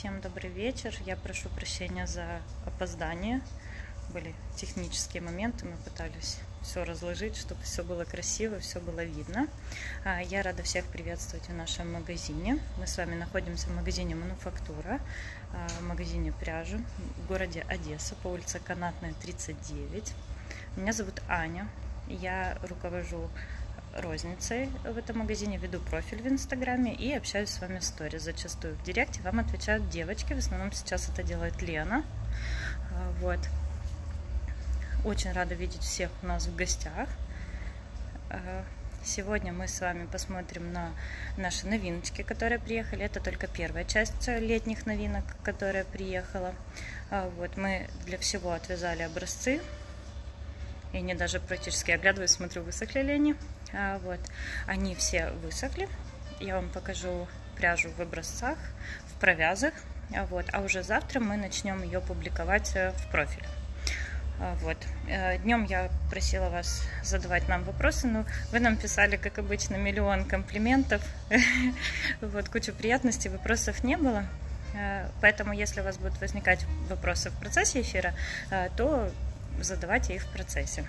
Всем добрый вечер. Я прошу прощения за опоздание. Были технические моменты, мы пытались все разложить, чтобы все было красиво, все было видно. Я рада всех приветствовать в нашем магазине. Мы с вами находимся в магазине «Мануфактура», в магазине пряжи в городе Одесса по улице Канатная, 39. Меня зовут Аня, я руковожу розницей в этом магазине, веду профиль в Инстаграме и общаюсь с вами в сторис. Зачастую в директе вам отвечают девочки, в основном сейчас это делает Лена. Вот. Очень рада видеть всех у нас в гостях. Сегодня мы с вами посмотрим на наши новиночки, которые приехали. Это только первая часть летних новинок, которая приехала. Вот, мы для всего отвязали образцы. И они даже практически оглядываюсь, смотрю, высохли ли они. Вот, они все высохли. Я вам покажу пряжу в образцах, в провязах. Вот, а уже завтра мы начнем ее публиковать в профиль. Вот. Днем я просила вас задавать нам вопросы, но вы нам писали, как обычно, миллион комплиментов. Вот, кучу приятностей, вопросов не было. Поэтому, если у вас будут возникать вопросы в процессе эфира, то задавайте их в процессе.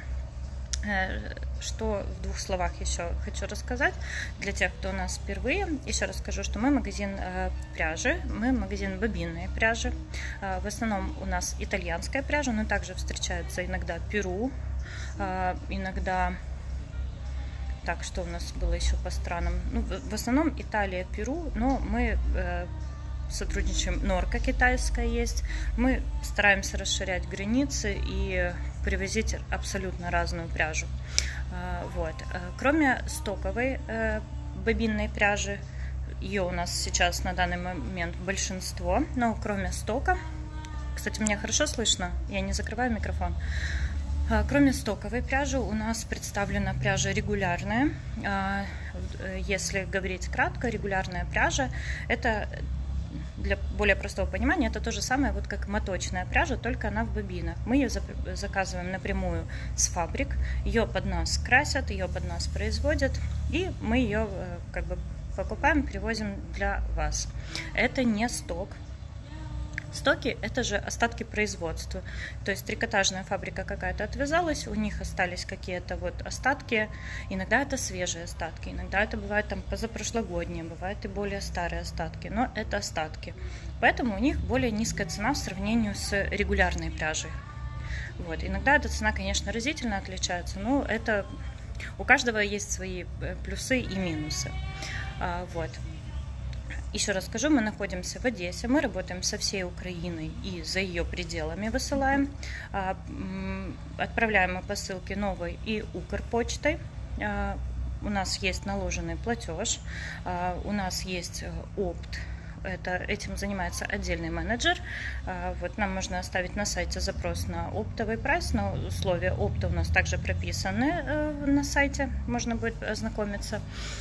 Что в двух словах еще хочу рассказать для тех, кто у нас впервые. Еще раз скажу, что мы магазин пряжи, мы магазин бобинной пряжи. В основном у нас итальянская пряжа, но также встречаются иногда Перу, иногда... Так, что у нас было еще по странам? Ну, в основном Италия, Перу, но мы сотрудничаем, норка китайская есть. Мы стараемся расширять границы и привозить абсолютно разную пряжу. Вот. Кроме стоковой бобинной пряжи, ее у нас сейчас на данный момент большинство, но кроме стока, кстати, меня хорошо слышно, я не закрываю микрофон. Кроме стоковой пряжи у нас представлена пряжа регулярная. Если говорить кратко, регулярная пряжа – это, для более простого понимания, это то же самое, вот как моточная пряжа, только она в бобинах. Мы ее заказываем напрямую с фабрик, ее под нас красят, ее под нас производят, и мы ее как бы покупаем, привозим для вас. Это не сток. Стоки – это же остатки производства. То есть трикотажная фабрика какая-то отвязалась, у них остались какие-то вот остатки. Иногда это свежие остатки, иногда это бывает там позапрошлогодние, бывают и более старые остатки, но это остатки. Поэтому у них более низкая цена в сравнении с регулярной пряжей. Вот. Иногда эта цена, конечно, разительно отличается, но это у каждого есть свои плюсы и минусы. Вот. Еще раз скажу, мы находимся в Одессе, мы работаем со всей Украиной и за ее пределами высылаем. Отправляем мы посылки новой и Укрпочтой. У нас есть наложенный платеж, у нас есть опт. Этим занимается отдельный менеджер. Вот, нам можно оставить на сайте запрос на оптовый прайс, но условия опта у нас также прописаны на сайте, можно будет ознакомиться.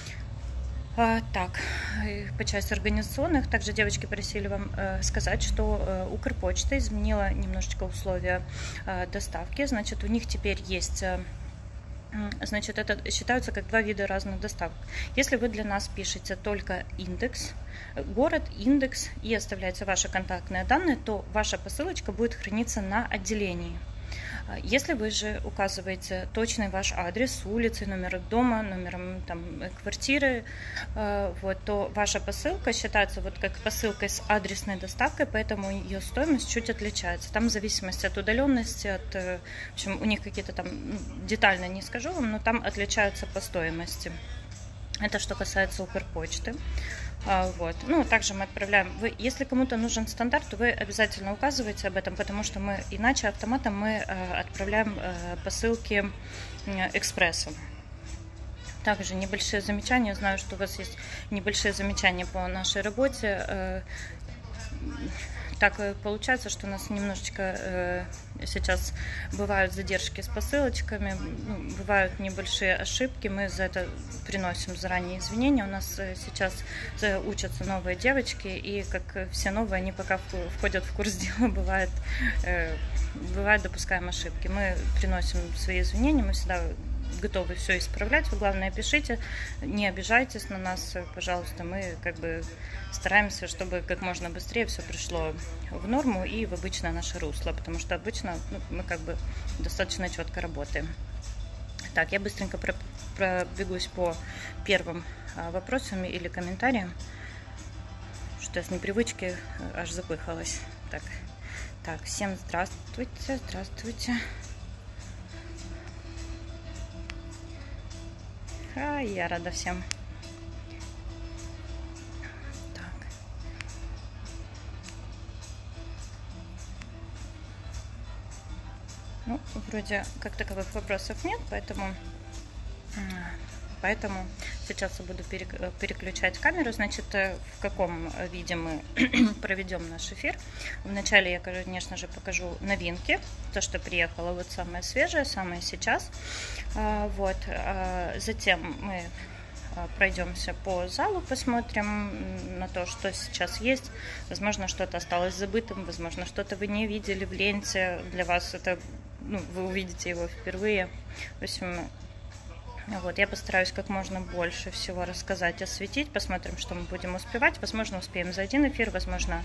Так, по части организационных, также девочки просили вам сказать, что Укрпочта изменила немножечко условия доставки. Значит, у них теперь есть, значит, это считаются как два вида разных доставок. Если вы для нас пишете только индекс, город, индекс и оставляете ваши контактные данные, то ваша посылочка будет храниться на отделении. Если вы же указываете точный ваш адрес, улицы, номер дома, номером там, квартиры, вот, то ваша посылка считается вот как посылкой с адресной доставкой, поэтому ее стоимость чуть отличается. Там в зависимости от удаленности, в общем, у них какие-то там, детально не скажу вам, но там отличаются по стоимости. Это что касается Укрпочты. Вот. Ну, также мы отправляем, если кому-то нужен стандарт, то вы обязательно указываете об этом, потому что мы иначе автоматом мы отправляем посылки экспрессом. Также небольшие замечания, знаю, что у вас есть небольшие замечания по нашей работе. Так получается, что у нас немножечко сейчас бывают задержки с посылочками, бывают небольшие ошибки, мы за это приносим заранее извинения. У нас сейчас учатся новые девочки, и как все новые, они пока входят в курс дела, бывает допускаем ошибки. Мы приносим свои извинения, мы всегда готовы все исправлять. Вы, главное, пишите, не обижайтесь на нас, пожалуйста. Мы как бы стараемся, чтобы как можно быстрее все пришло в норму и в обычное наше русло, потому что обычно мы как бы достаточно четко работаем. Так, я быстренько пробегусь по первым вопросам или комментариям, что я с непривычки аж запыхалась. Так, всем здравствуйте, здравствуйте. Я рада всем. Так. Ну, вроде как таковых вопросов нет, поэтому сейчас я буду переключать камеру. Значит, в каком виде мы проведем наш эфир. Вначале я, конечно же, покажу новинки, то, что приехало вот самое свежее, самое сейчас. Вот. Затем мы пройдемся по залу, посмотрим на то, что сейчас есть. Возможно, что-то осталось забытым, возможно, что-то вы не видели в ленте. Для вас это, вы увидите его впервые. В общем, вот, я постараюсь как можно больше всего рассказать, осветить. Посмотрим, что мы будем успевать. Возможно, успеем за один эфир, возможно,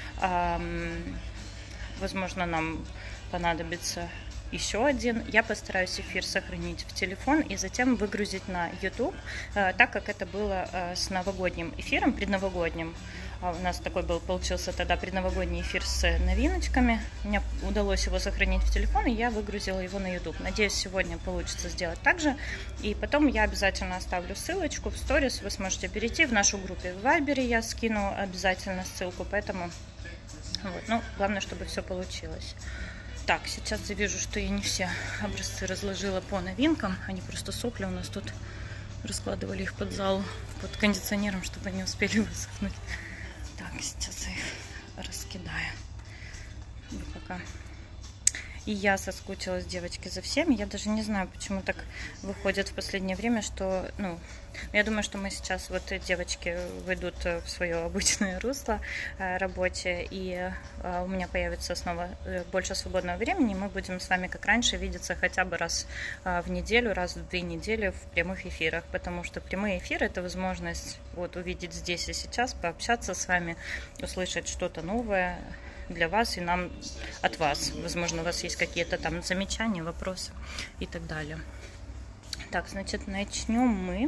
нам понадобится еще один. Я постараюсь эфир сохранить в телефон и затем выгрузить на YouTube, так как это было с новогодним эфиром, предновогодним. У нас такой получился тогда предновогодний эфир с новиночками. Мне удалось его сохранить в телефон, и я выгрузила его на YouTube. Надеюсь, сегодня получится сделать так же. И потом я обязательно оставлю ссылочку в сторис. Вы сможете перейти в нашу группу в Вайбере. Я скину обязательно ссылку, поэтому вот. Главное, чтобы все получилось. Так, сейчас я вижу, что я не все образцы разложила по новинкам. Они просто сопли у нас тут. Раскладывали их под зал, под кондиционером, чтобы они успели высохнуть. Так, сейчас я их раскидаю. Вот пока. И я соскучилась, девочки, за всеми. Я даже не знаю, почему так выходит в последнее время, что, я думаю, что мы сейчас, девочки выйдут в свое обычное русло рабочее, и у меня появится снова больше свободного времени, и мы будем с вами, как раньше, видеться хотя бы раз в неделю, раз в 2 недели в прямых эфирах, потому что прямые эфиры – это возможность увидеть здесь и сейчас, пообщаться с вами, услышать что-то новое для вас и нам от вас. Возможно, у вас есть какие-то там замечания, вопросы и так далее. Так, значит, начнем мы.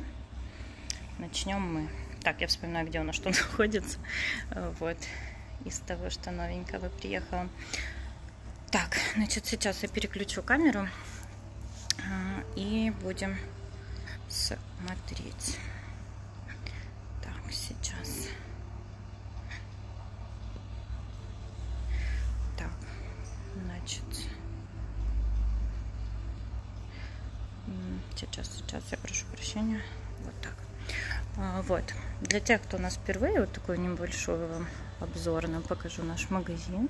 Так, я вспоминаю, где у нас что находится. Вот. Из того, что новенького приехало. Так, значит, сейчас я переключу камеру и будем смотреть. Так, сейчас. Сейчас я прошу прощения. Вот так. Вот. Для тех, кто у нас впервые, такой небольшой вам обзор, нам покажу наш магазин.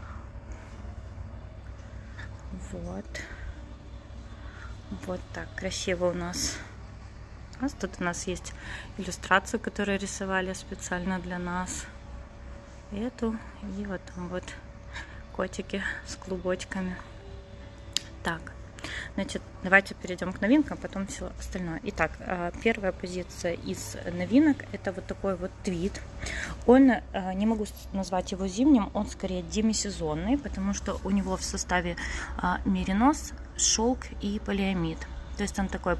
Вот так красиво у нас. Тут у нас есть иллюстрацию, которую рисовали специально для нас. Эту и вот там котики с клубочками. Так. Значит, давайте перейдем к новинкам, потом все остальное. Итак, первая позиция из новинок – это такой твид. Он, не могу назвать его зимним, он скорее демисезонный, потому что у него в составе меринос, шелк и полиамид. То есть он такой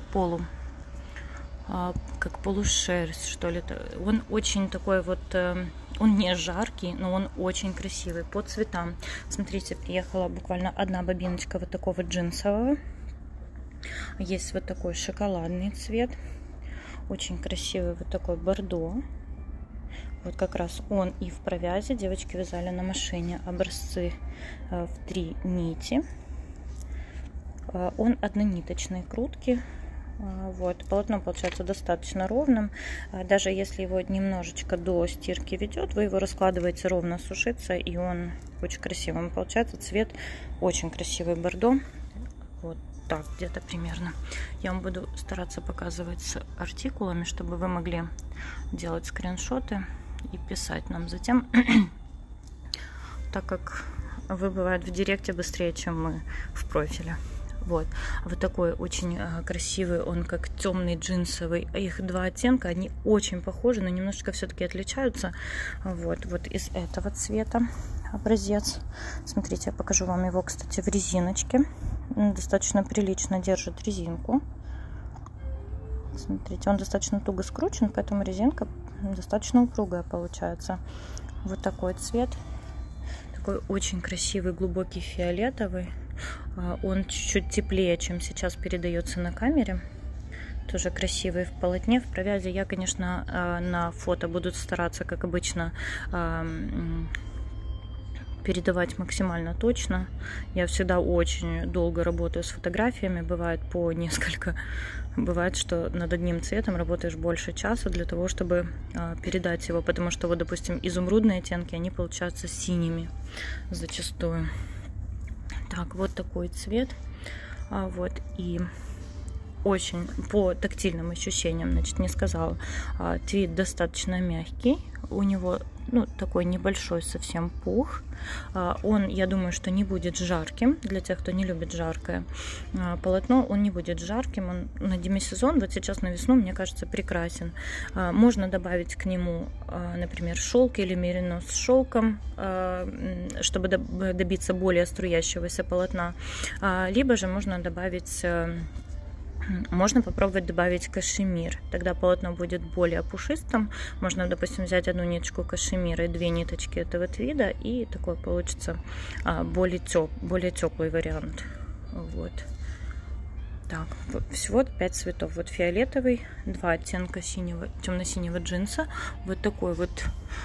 как полушерсть, что ли. Он очень такой он не жаркий, но он очень красивый по цветам. Смотрите, приехала буквально одна бобиночка такого джинсового. Есть такой шоколадный цвет. Очень красивый такой бордо. Как раз он и в провязи. Девочки вязали на машине образцы в 3 нити. Он однониточный, круткий. Полотно получается достаточно ровным. Даже если его немножечко до стирки ведет, вы его раскладываете ровно, сушится, и он очень красивым получается. Цвет очень красивый, бордо. Вот так где-то примерно. Я вам буду стараться показывать с артикулами, чтобы вы могли делать скриншоты и писать нам затем, так как вы, бывает, в директе быстрее, чем мы в профиле. Вот такой очень красивый, он как темный джинсовый. Их два оттенка, они очень похожи, но немножечко все-таки отличаются. Вот из этого цвета образец. Смотрите, я покажу вам его, кстати, в резиночке. Достаточно прилично держит резинку. Смотрите, он достаточно туго скручен, поэтому резинка достаточно упругая получается. Вот такой цвет. Такой очень красивый, глубокий фиолетовый. Он чуть-чуть теплее, чем сейчас передается на камере. Тоже красивый в полотне. В провязи я, конечно, на фото буду стараться, как обычно, передавать максимально точно. Я всегда очень долго работаю с фотографиями, бывает по несколько. Бывает, что над одним цветом работаешь больше часа для того, чтобы передать его, потому что, вот, допустим, изумрудные оттенки, они получаются синими зачастую. Так, вот такой цвет. Вот, и очень по тактильным ощущениям, значит, не сказала, твид достаточно мягкий, у него, ну, такой небольшой совсем пух. Он, я думаю, что не будет жарким для тех, кто не любит жаркое полотно. Он не будет жарким, он на демисезон, вот сейчас на весну, мне кажется, прекрасен. Можно добавить к нему, например, шелк или мерино с шелком, чтобы добиться более струящегося полотна. Либо же можно добавить... Можно попробовать добавить кашемир, тогда полотно будет более пушистым. Можно, допустим, взять одну ниточку кашемира и две ниточки этого твида, и такой получится более теплый вариант. Вот. Так, всего 5 цветов. Вот фиолетовый, 2 оттенка синего, темно-синего джинса, вот такой вот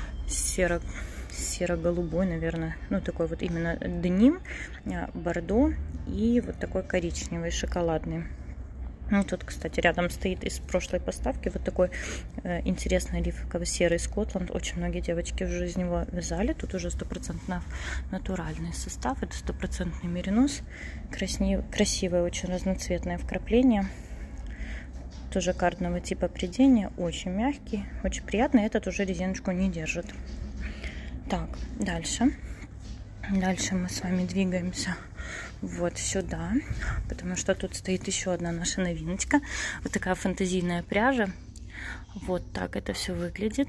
серо-голубой, наверное, ну такой вот именно деним, бордо и вот такой коричневый, шоколадный. Ну, тут, кстати, рядом стоит из прошлой поставки вот такой интересный оливково-серый Скотланд. Очень многие девочки уже из него вязали. Тут уже 100% натуральный состав. Это 100% меринос. Красивое, очень разноцветное вкрапление. Тоже кардного типа прядения. Очень мягкий, очень приятный. Этот уже резиночку не держит. Так, дальше. Дальше мы с вами двигаемся вот сюда, потому что тут стоит еще одна наша новиночка. Вот такая фантазийная пряжа. Вот так это все выглядит.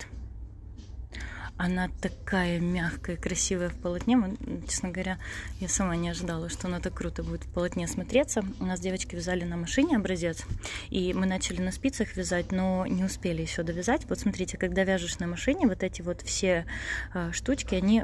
Она такая мягкая, красивая в полотне. Честно говоря, я сама не ожидала, что она так круто будет в полотне смотреться. У нас девочки вязали на машине образец, и мы начали на спицах вязать, но не успели еще довязать. Вот смотрите, когда вяжешь на машине, вот эти вот все штучки, они...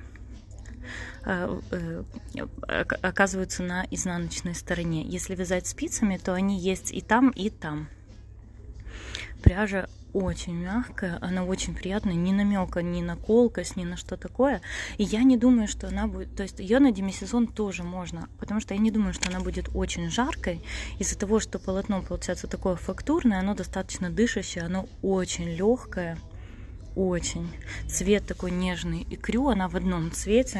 оказываются на изнаночной стороне. Если вязать спицами, то они есть и там, и там. Пряжа очень мягкая, она очень приятная, ни намека, ни на колкость, ни на что такое. И я не думаю, что она будет... То есть ее на демисезон тоже можно, потому что я не думаю, что она будет очень жаркой. Из-за того, что полотно получается такое фактурное, оно достаточно дышащее, оно очень легкое. Очень. Цвет такой нежный. Икрю она в одном цвете.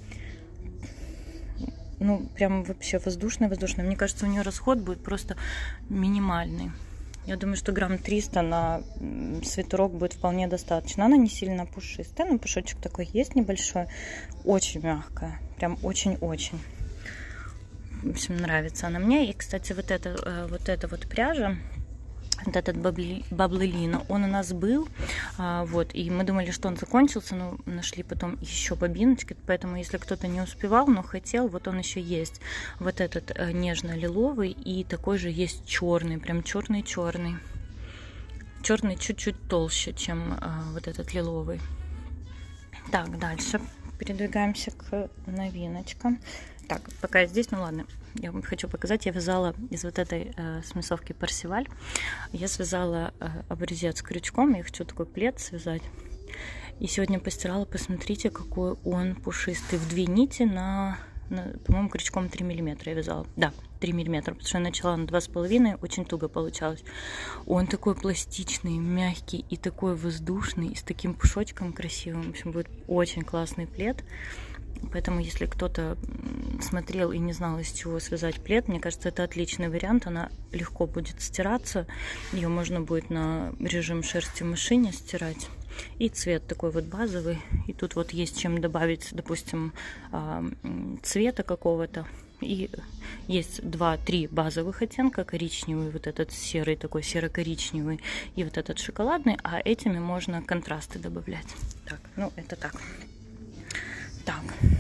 Ну, прям вообще воздушная. Мне кажется, у нее расход будет просто минимальный. Я думаю, что грамм 300 на свитерок будет вполне достаточно. Она не сильно пушистая, но пушочек такой есть небольшой. Очень мягкая. Прям очень-очень. В общем, нравится она мне. И, кстати, вот эта вот пряжа, вот этот баблелина, он у нас был, вот, и мы думали, что он закончился, но нашли потом еще бобиночки, поэтому если кто-то не успевал, но хотел, вот он еще есть. Вот этот нежно-лиловый, и такой же есть черный, прям черный-черный. Черный чуть-чуть толще, чем вот этот лиловый. Так, дальше передвигаемся к новиночкам. Так, пока я здесь, ну ладно, я вам хочу показать, я вязала из вот этой смесовки Парсиваль, я связала образец крючком, я хочу такой плед связать, и сегодня постирала, посмотрите, какой он пушистый, в 2 нити на по-моему, крючком 3 миллиметра я вязала, да, 3 миллиметра, потому что я начала на 2,5, очень туго получалось. Он такой пластичный, мягкий и такой воздушный, и с таким пушочком красивым, в общем, будет очень классный плед. Поэтому, если кто-то смотрел и не знал, из чего связать плед, мне кажется, это отличный вариант. Она легко будет стираться. Ее можно будет на режим шерсти в машине стирать. И цвет такой вот базовый. И тут вот есть чем добавить, допустим, цвета какого-то. И есть 2-3 базовых оттенка: коричневый, вот этот серый, такой серо-коричневый, и вот этот шоколадный, а этими можно контрасты добавлять. Так, ну это так. Так.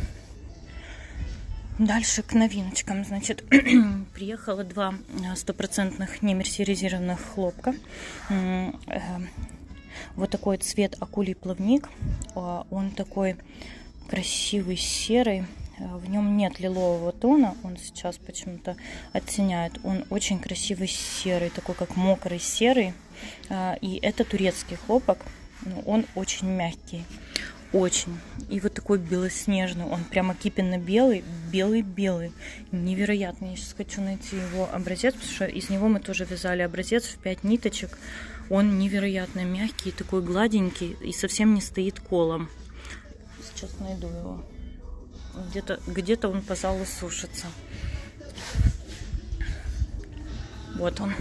Дальше к новиночкам. Значит, приехало 2 стопроцентных немерсеризированных хлопка. Вот такой цвет акулий плавник. Он такой красивый, серый. В нем нет лилового тона. Он сейчас почему-то оттеняет. Он очень красивый серый, такой как мокрый серый. И это турецкий хлопок. Он очень мягкий. Очень. И вот такой белоснежный. Он прямо кипенно-белый. Белый-белый. Невероятно. Я сейчас хочу найти его образец, потому что из него мы тоже вязали образец в 5 ниточек. Он невероятно мягкий, такой гладенький и совсем не стоит колом. Сейчас найду его. Где-то он по залу сушится. Вот он.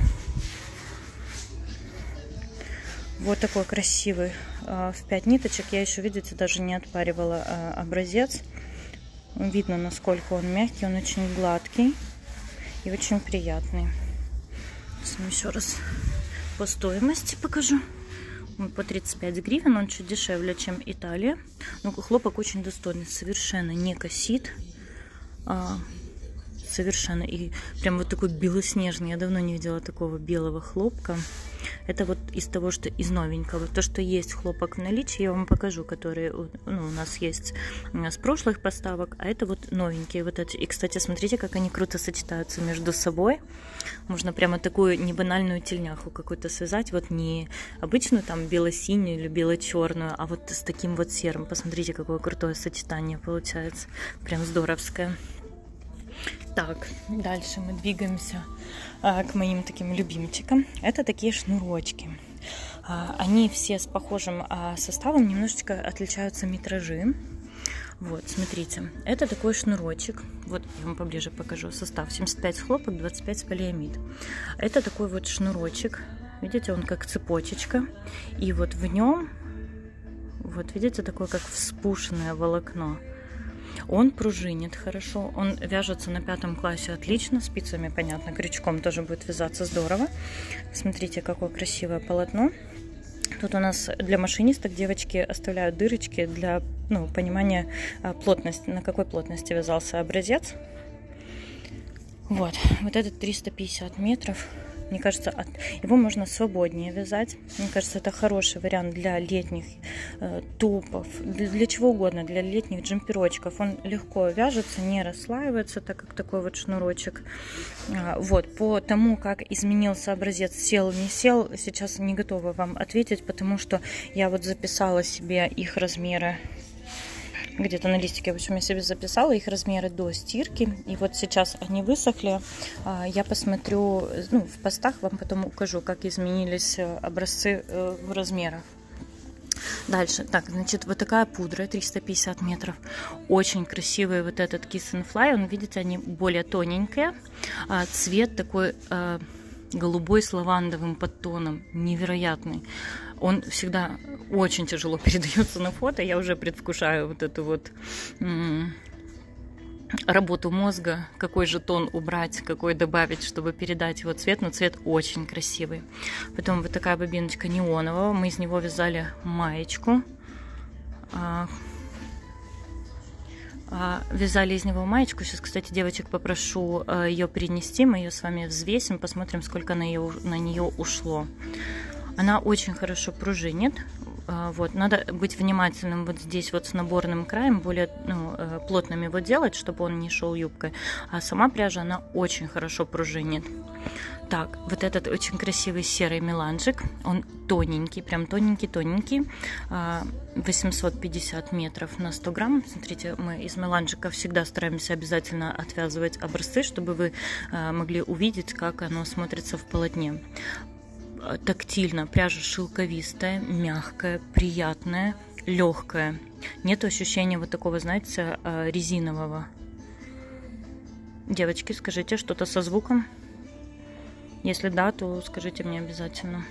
Вот такой красивый в 5 ниточек. Я еще, видите, даже не отпаривала образец. Видно, насколько он мягкий. Он очень гладкий и очень приятный. Сейчас еще раз по стоимости покажу. Он по 35 гривен. Он чуть дешевле, чем Италия. Но хлопок очень достойный. Совершенно не косит. Совершенно. И прям вот такой белоснежный. Я давно не видела такого белого хлопка. Это вот из того, что из новенького. То, что есть хлопок в наличии, я вам покажу, которые у нас есть с прошлых поставок. А это вот новенькие. Вот эти. И, кстати, смотрите, как они круто сочетаются между собой. Можно прямо такую небанальную тельняху какую-то связать. Вот не обычную там бело-синюю или бело-черную, а вот с таким вот серым. Посмотрите, какое крутое сочетание получается. Прям здоровское. Так, дальше мы двигаемся к моим таким любимчикам. Это такие шнурочки. Они все с похожим составом, немножечко отличаются метражи. Вот, смотрите, это такой шнурочек. Вот, я вам поближе покажу состав. 75 хлопок, 25 полиамид. Это такой вот шнурочек. Видите, он как цепочечка. И вот в нем, вот видите, такое как вспушенное волокно. Он пружинит хорошо, он вяжется на 5 классе отлично, спицами, понятно, крючком тоже будет вязаться здорово. Смотрите, какое красивое полотно. Тут у нас для машинисток девочки оставляют дырочки для понимания плотности, на какой плотности вязался образец. Вот этот 350 метров. Мне кажется, его можно свободнее вязать. Мне кажется, это хороший вариант для летних топов, для чего угодно, для летних джемперочков. Он легко вяжется, не расслаивается, так как такой вот шнурочек. Вот, по тому, как изменился образец, сел, не сел, сейчас не готова вам ответить, потому что я вот записала себе их размеры. Где-то на листике, в общем, я себе записала их размеры до стирки. И вот сейчас они высохли. Я посмотрю, в постах вам потом укажу, как изменились образцы в размерах. Дальше, так, значит, вот такая пудра, 350 метров. Очень красивый вот этот Kiss and Fly. Он, видите, они более тоненькие. Цвет такой голубой с лавандовым подтоном. Невероятный. Он всегда очень тяжело передается на фото. Я уже предвкушаю вот эту вот работу мозга. Какой же тон убрать, какой добавить, чтобы передать его цвет. Но цвет очень красивый. Потом вот такая бобиночка неонового. Мы из него вязали маечку. Вязали из него маечку. Сейчас, кстати, девочек попрошу ее принести. Мы ее с вами взвесим, посмотрим, сколько на нее ушло. Она очень хорошо пружинит. Вот, надо быть внимательным вот здесь вот с наборным краем, более плотным его делать, чтобы он не шел юбкой. А сама пряжа, она очень хорошо пружинит. Так, вот этот очень красивый серый меланжик. Он тоненький, прям тоненький-тоненький. 850 метров на 100 грамм. Смотрите, мы из меланжика всегда стараемся обязательно отвязывать образцы, чтобы вы могли увидеть, как оно смотрится в полотне. Тактильно, пряжа шелковистая, мягкая, приятная, легкая. Нет ощущения вот такого, знаете, резинового. Девочки, скажите, что-то со звуком? Если да, то скажите мне обязательно.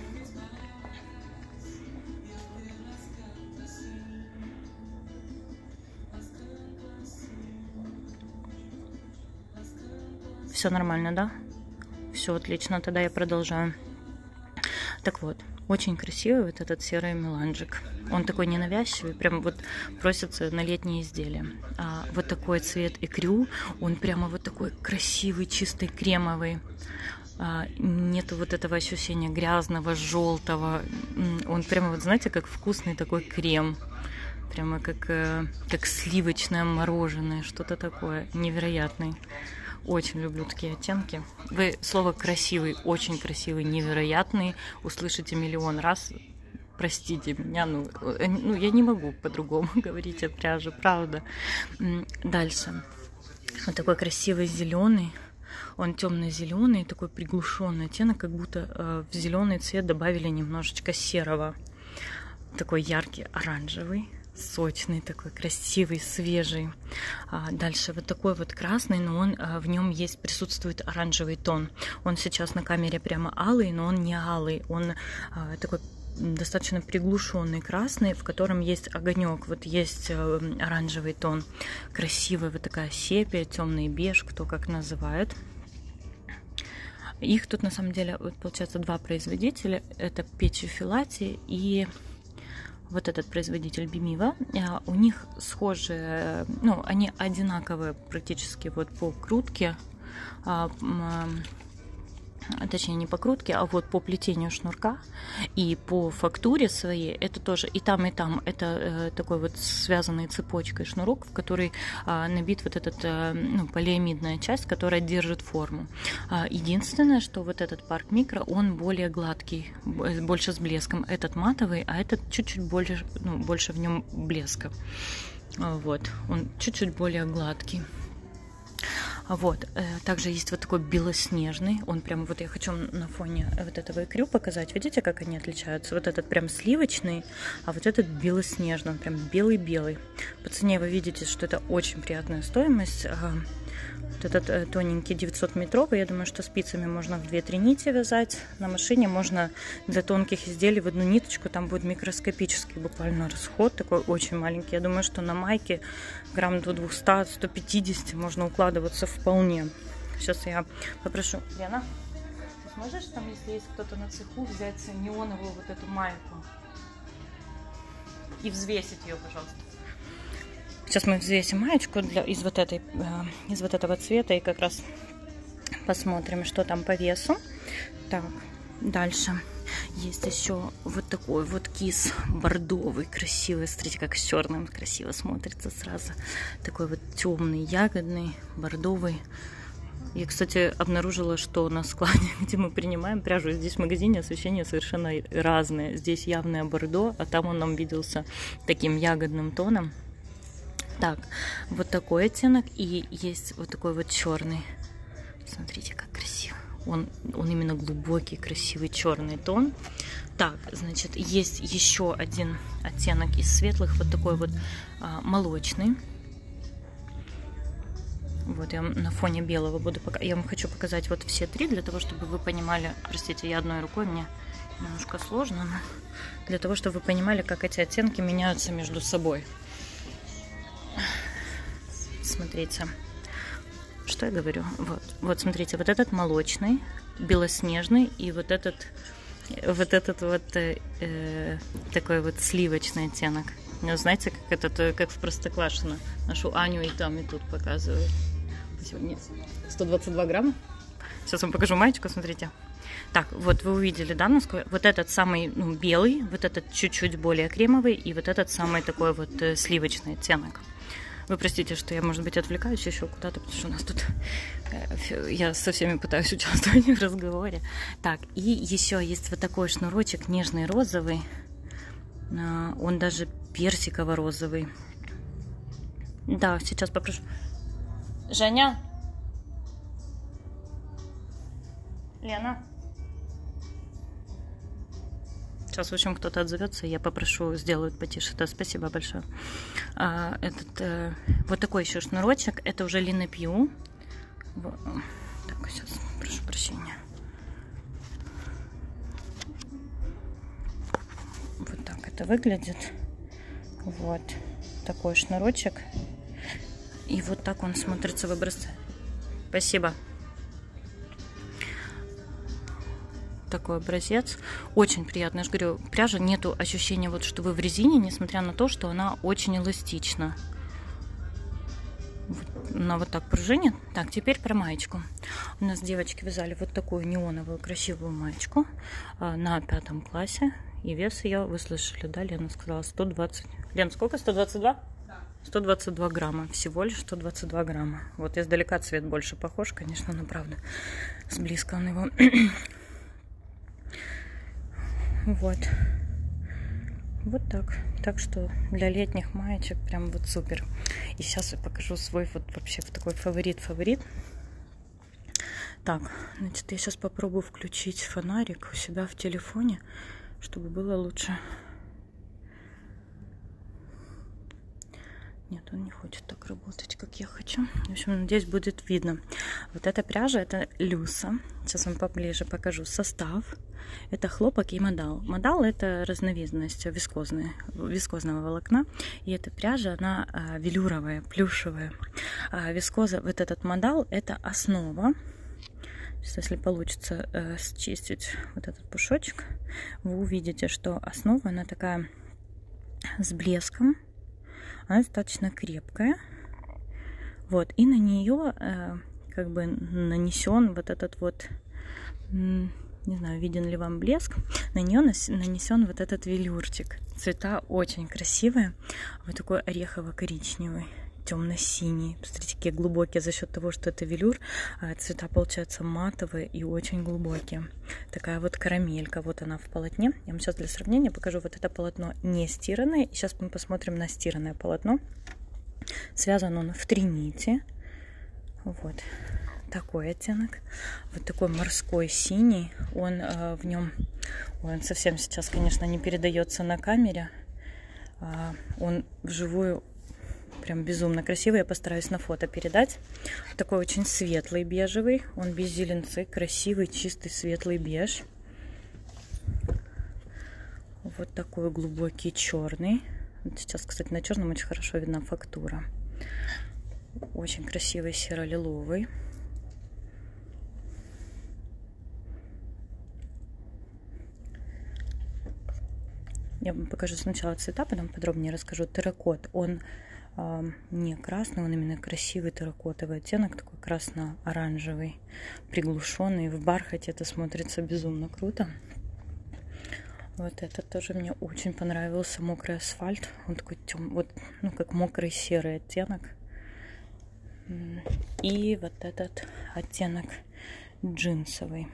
Все нормально, да? Все отлично, тогда я продолжаю. Так вот, очень красивый вот этот серый меланжик. Он такой ненавязчивый, прям вот просится на летние изделия. Вот такой цвет икрю, он прямо вот такой красивый, чистый, кремовый. Нету вот этого ощущения грязного, желтого. Он прямо вот, знаете, как вкусный такой крем. Прямо как сливочное мороженое, что-то такое невероятный. Очень люблю такие оттенки. Вы слово «красивый», «очень красивый», «невероятный» услышите миллион раз. Простите меня, я не могу по-другому говорить о пряже, правда. Дальше. Вот такой красивый зеленый. Он темно-зеленый, такой приглушенный оттенок, как будто в зеленый цвет добавили немножечко серого. Такой яркий оранжевый. Сочный такой, красивый, свежий. Дальше вот такой вот красный, но он в нем присутствует оранжевый тон. Он сейчас на камере прямо алый, но он не алый. Он такой достаточно приглушенный красный, в котором есть огонек. Вот есть оранжевый тон. Красивая вот такая сепия, темный беж, кто как называет. Их тут на самом деле, вот, получается, два производителя. Это Печи Филати и вот этот производитель Бимива. У них схожие, они одинаковые практически вот по крутке, точнее не по крутке, а вот по плетению шнурка и по фактуре своей. Это тоже и там это такой вот связанный цепочкой шнурок, в который набит вот этот полиамидная часть, которая держит форму. Единственное, что вот этот Парк Микро, он более гладкий, больше с блеском. Этот матовый, а этот чуть-чуть больше в нем блеска. Вот, он чуть-чуть более гладкий. Вот, также есть вот такой белоснежный, он прям, вот я хочу на фоне вот этого икрю показать, видите, как они отличаются? Вот этот прям сливочный, а вот этот белоснежный, он прям белый-белый. По цене вы видите, что это очень приятная стоимость. Вот этот тоненький 900-метровый, я думаю, что спицами можно в 2-3 нити вязать. На машине можно для тонких изделий в одну ниточку, там будет микроскопический буквально расход, такой очень маленький. Я думаю, что на майке грамм до 200-150 можно укладываться вполне. Сейчас я попрошу. Лена, ты сможешь там, если есть кто-то на цеху, взять неоновую вот эту майку и взвесить ее, пожалуйста. Сейчас мы взвесим маечку из вот этого цвета и как раз посмотрим, что там по весу. Так, дальше есть еще вот такой вот кис бордовый, красивый. Смотрите, как с черным красиво смотрится сразу. Такой вот темный, ягодный, бордовый. Я, кстати, обнаружила, что на складе, где мы принимаем пряжу, здесь в магазине освещение совершенно разное. Здесь явное бордо, а там он нам виделся таким ягодным тоном. Так, вот такой оттенок, и есть вот такой вот черный. Смотрите, как красиво. Он именно глубокий, красивый черный тон. Так, значит, есть еще один оттенок из светлых, вот такой вот молочный. Вот я на фоне белого буду показывать. Я вам хочу показать вот все три, для того, чтобы вы понимали. Простите, я одной рукой, мне немножко сложно, но для того, чтобы вы понимали, как эти оттенки меняются между собой. Смотрите, что я говорю. Вот смотрите, вот этот молочный, белоснежный, и вот этот такой вот сливочный оттенок. Ну, знаете, как в Простоквашино. Нашу Аню и там, и тут показывают. Сегодня 122 грамма. Сейчас вам покажу маечку, смотрите. Так, вот вы увидели, да, насколько вот этот самый белый, вот этот чуть-чуть более кремовый, и вот этот самый такой вот сливочный оттенок. Вы простите, что я, может быть, отвлекаюсь еще куда-то, потому что у нас тут... Я со всеми пытаюсь участвовать в разговоре. Так, и еще есть вот такой шнурочек нежный розовый. Он даже персиково-розовый. Да, сейчас попрошу. Женя? Лена? Сейчас, в общем, кто-то отзовется, я попрошу, сделают потише. Да, спасибо большое. Вот такой еще шнурочек. Это уже Лина Пью. Вот. Так, сейчас, прошу прощения. Вот так это выглядит. Вот такой шнурочек. И вот так он смотрится в образце. Спасибо. такой образец. Очень приятно. Я же говорю, пряжа, нету ощущения, вот, что вы в резине, несмотря на то, что она очень эластична. Вот, она вот так пружинит. Так, теперь про маечку. У нас девочки вязали вот такую неоновую красивую маечку на 5 классе. И вес ее, вы слышали, да, Лена сказала 120. Лен, сколько? 122? 122 грамма, всего лишь 122 грамма. Вот издалека цвет больше похож, конечно, но правда, с близко он его. Вот. Вот так. Так что для летних маечек прям вот супер. И сейчас я покажу свой вот вообще такой фаворит. Так, значит, я сейчас попробую включить фонарик у себя в телефоне, чтобы было лучше. Нет, он не хочет так работать, как я хочу. В общем, надеюсь, будет видно. Вот эта пряжа, это Люса. Сейчас вам поближе покажу состав. Это хлопок и модал. Модал — это разновидность вискозного волокна. И эта пряжа, она велюровая, плюшевая. А вискоза, вот этот модал, это основа. Сейчас, если получится счистить вот этот пушочек, вы увидите, что основа, она такая с блеском. Она достаточно крепкая. Вот. И на нее как бы нанесен вот этот вот, не знаю, виден ли вам блеск, на нее нанесен вот этот велюрчик. Цвета очень красивые. Вот такой орехово-коричневый, темно-синий. Посмотрите, какие глубокие за счет того, что это велюр. Цвета получаются матовые и очень глубокие. Такая вот карамелька. Вот она в полотне. Я вам сейчас для сравнения покажу. Вот это полотно не стиранное. И сейчас мы посмотрим на стиранное полотно. Связан он в 3 нити. Вот такой оттенок. Вот такой морской синий. Он в нем... Он совсем сейчас, конечно, не передается на камере. Он вживую прям безумно красивый. Я постараюсь на фото передать. Такой очень светлый бежевый. Он без зеленцы. Красивый, чистый, светлый беж. Вот такой глубокий черный. Сейчас, кстати, на черном очень хорошо видна фактура. Очень красивый серо-лиловый. Я вам покажу сначала цвета, потом подробнее расскажу. Терракот, он не красный, он именно красивый терракотовый оттенок, такой красно-оранжевый, приглушенный. В бархате это смотрится безумно круто. Вот этот тоже мне очень понравился, мокрый асфальт. Он такой темный, вот, ну, как мокрый серый оттенок. И вот этот оттенок джинсовый.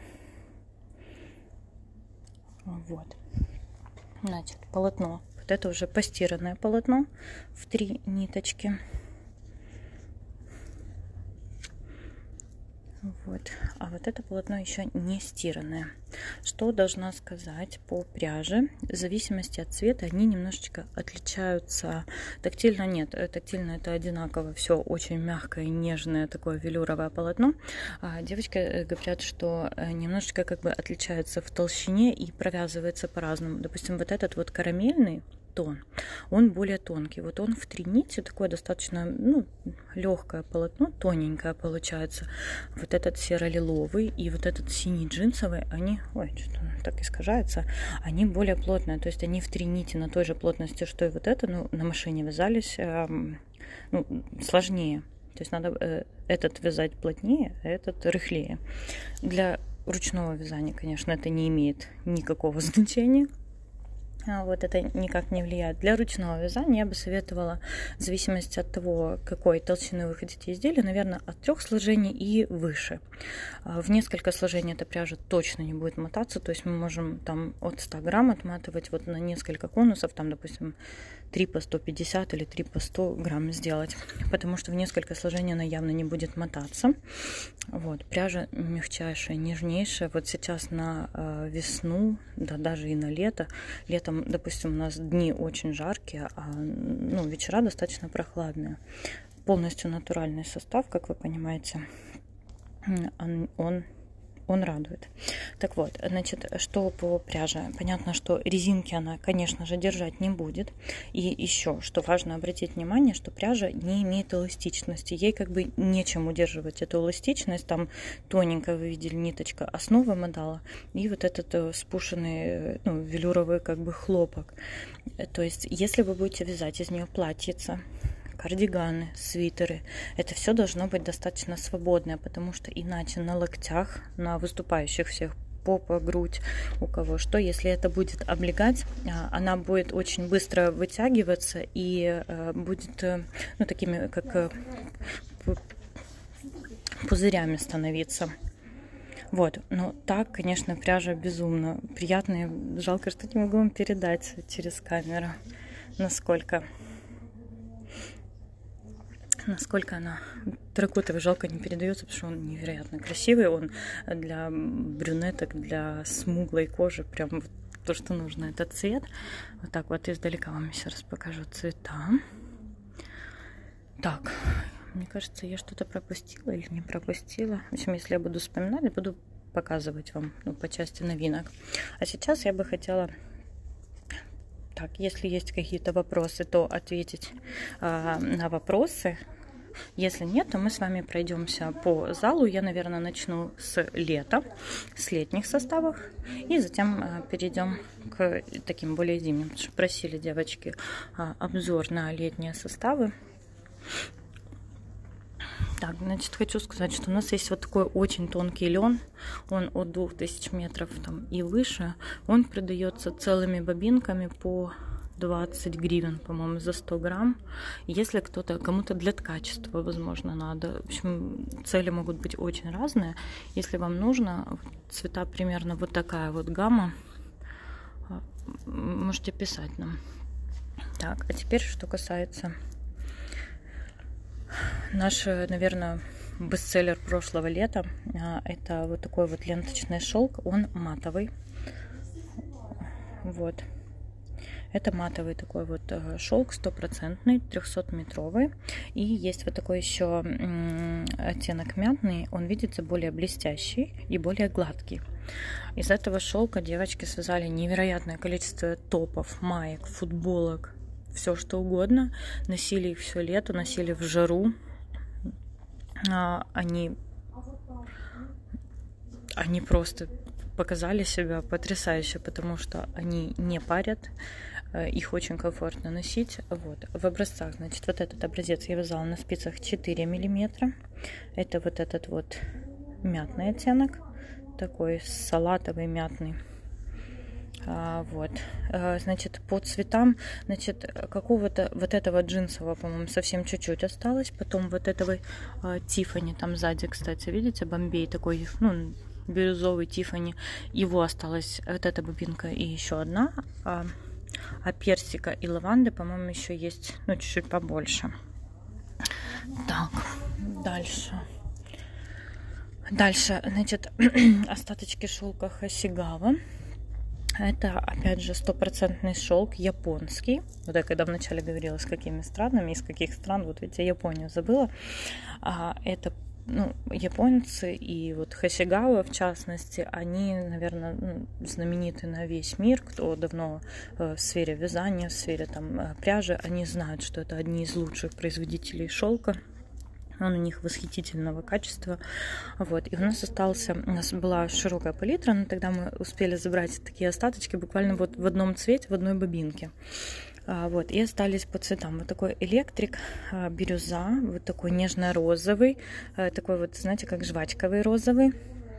Вот. Значит, полотно. Вот это уже постиранное полотно в 3 ниточки. Вот. А вот это полотно еще не стиранное. Что должна сказать по пряже? В зависимости от цвета они немножечко отличаются. Тактильно нет. Тактильно это одинаково. Все очень мягкое, нежное такое велюровое полотно. А девочки говорят, что немножечко как бы отличаются в толщине и провязывается по-разному. Допустим, вот этот вот карамельный тон, он более тонкий. Вот он в 3 нити, такое достаточно, ну, легкое полотно, тоненькое получается. Вот этот серо-лиловый и вот этот синий джинсовый, они, ой, что-то так искажается, они более плотные, то есть они в 3 нити на той же плотности, что и вот это, ну, на машине вязались, ну, сложнее. То есть надо этот вязать плотнее, а этот рыхлее. Для ручного вязания, конечно, это не имеет никакого значения. Вот это никак не влияет. Для ручного вязания я бы советовала, в зависимости от того, какой толщины вы хотите изделия, наверное, от 3 сложений и выше. В несколько сложений эта пряжа точно не будет мотаться, то есть мы можем там от 100 грамм отматывать вот на несколько конусов, там, допустим, 3 по 150 или 3 по 100 грамм сделать, потому что в несколько сложений она явно не будет мотаться. Вот, пряжа мягчайшая, нежнейшая. Вот сейчас на весну, да даже и на лето. Летом, допустим, у нас дни очень жаркие, а ну, вечера достаточно прохладные. Полностью натуральный состав, как вы понимаете. Он он радует. Так вот, значит, что по пряже? Понятно, что резинки она, конечно же, держать не будет. И еще, что важно обратить внимание, что пряжа не имеет эластичности. Ей как бы нечем удерживать эту эластичность. Там тоненькая, вы видели, ниточка основа модала. И вот этот спушенный, ну, велюровый как бы хлопок. То есть, если вы будете вязать из нее платьица, кардиганы, свитеры, это все должно быть достаточно свободное, потому что иначе на локтях, на выступающих всех, попа, грудь, у кого что, если это будет облегать, она будет очень быстро вытягиваться и будет, ну, такими, как пузырями становиться. Вот, но так, конечно, пряжа безумно приятная. Жалко, что не могу вам передать через камеру, насколько она терракотовый, жалко, не передается, потому что он невероятно красивый. Он для брюнеток, для смуглой кожи прям вот то, что нужно, этот цвет. Вот так вот издалека вам еще раз покажу цвета. Так, мне кажется, я что-то пропустила или не пропустила. В общем, если я буду вспоминать, я буду показывать вам, ну, по части новинок. А сейчас я бы хотела... Так, если есть какие-то вопросы, то ответить на вопросы. Если нет, то мы с вами пройдемся по залу. Я, наверное, начну с лета, с летних составов. И затем перейдем к таким более зимним. Потому что просили девочки обзор на летние составы. Так, значит, хочу сказать, что у нас есть вот такой очень тонкий лен. Он от 2000 метров там и выше. Он продается целыми бобинками по 20 гривен, по-моему, за 100 грамм. Если кому-то для качества, возможно, надо. В общем, цели могут быть очень разные. Если вам нужно, цвета примерно вот такая вот гамма, можете писать нам. Так, а теперь, что касается... Наш, наверное, бестселлер прошлого лета, это вот такой вот ленточный шелк, он матовый. Вот. Это матовый такой вот шелк, 100%, 300-метровый. И есть вот такой еще оттенок мятный, он видится более блестящий и более гладкий. Из этого шелка девочки связали невероятное количество топов, маек, футболок, все что угодно. Носили их все лето, носили в жару. Они просто показали себя потрясающе, потому что они не парят, их очень комфортно носить. Вот. В образцах, значит, вот этот образец я вязала на спицах 4 миллиметра. Это вот этот вот мятный оттенок, такой салатовый мятный. Вот, значит, по цветам, значит, какого-то вот этого джинсового, по-моему, совсем чуть-чуть осталось. Потом вот этого Тиффани, там сзади, кстати, видите, Бомбей такой, ну, бирюзовый Тиффани. Его осталась вот эта бобинка и еще одна. А персика и лаванды, по-моему, еще есть, ну, чуть-чуть побольше. Так, дальше, значит, остаточки шелка Хасигава. Это, опять же, 100% шелк японский. Вот я когда вначале говорила, с какими странами, из каких стран, вот видите, Японию забыла. Это, ну, японцы и вот Хасигава, в частности, они, наверное, знамениты на весь мир. Кто давно в сфере вязания, в сфере там пряжи, они знают, что это одни из лучших производителей шелка. Он у них восхитительного качества. Вот. И у нас была широкая палитра, но тогда мы успели забрать такие остаточки буквально вот в одном цвете, в одной бобинке. Вот. И остались по цветам. Вот такой электрик, бирюза, вот такой нежно-розовый, такой вот, знаете, как жвачковый розовый.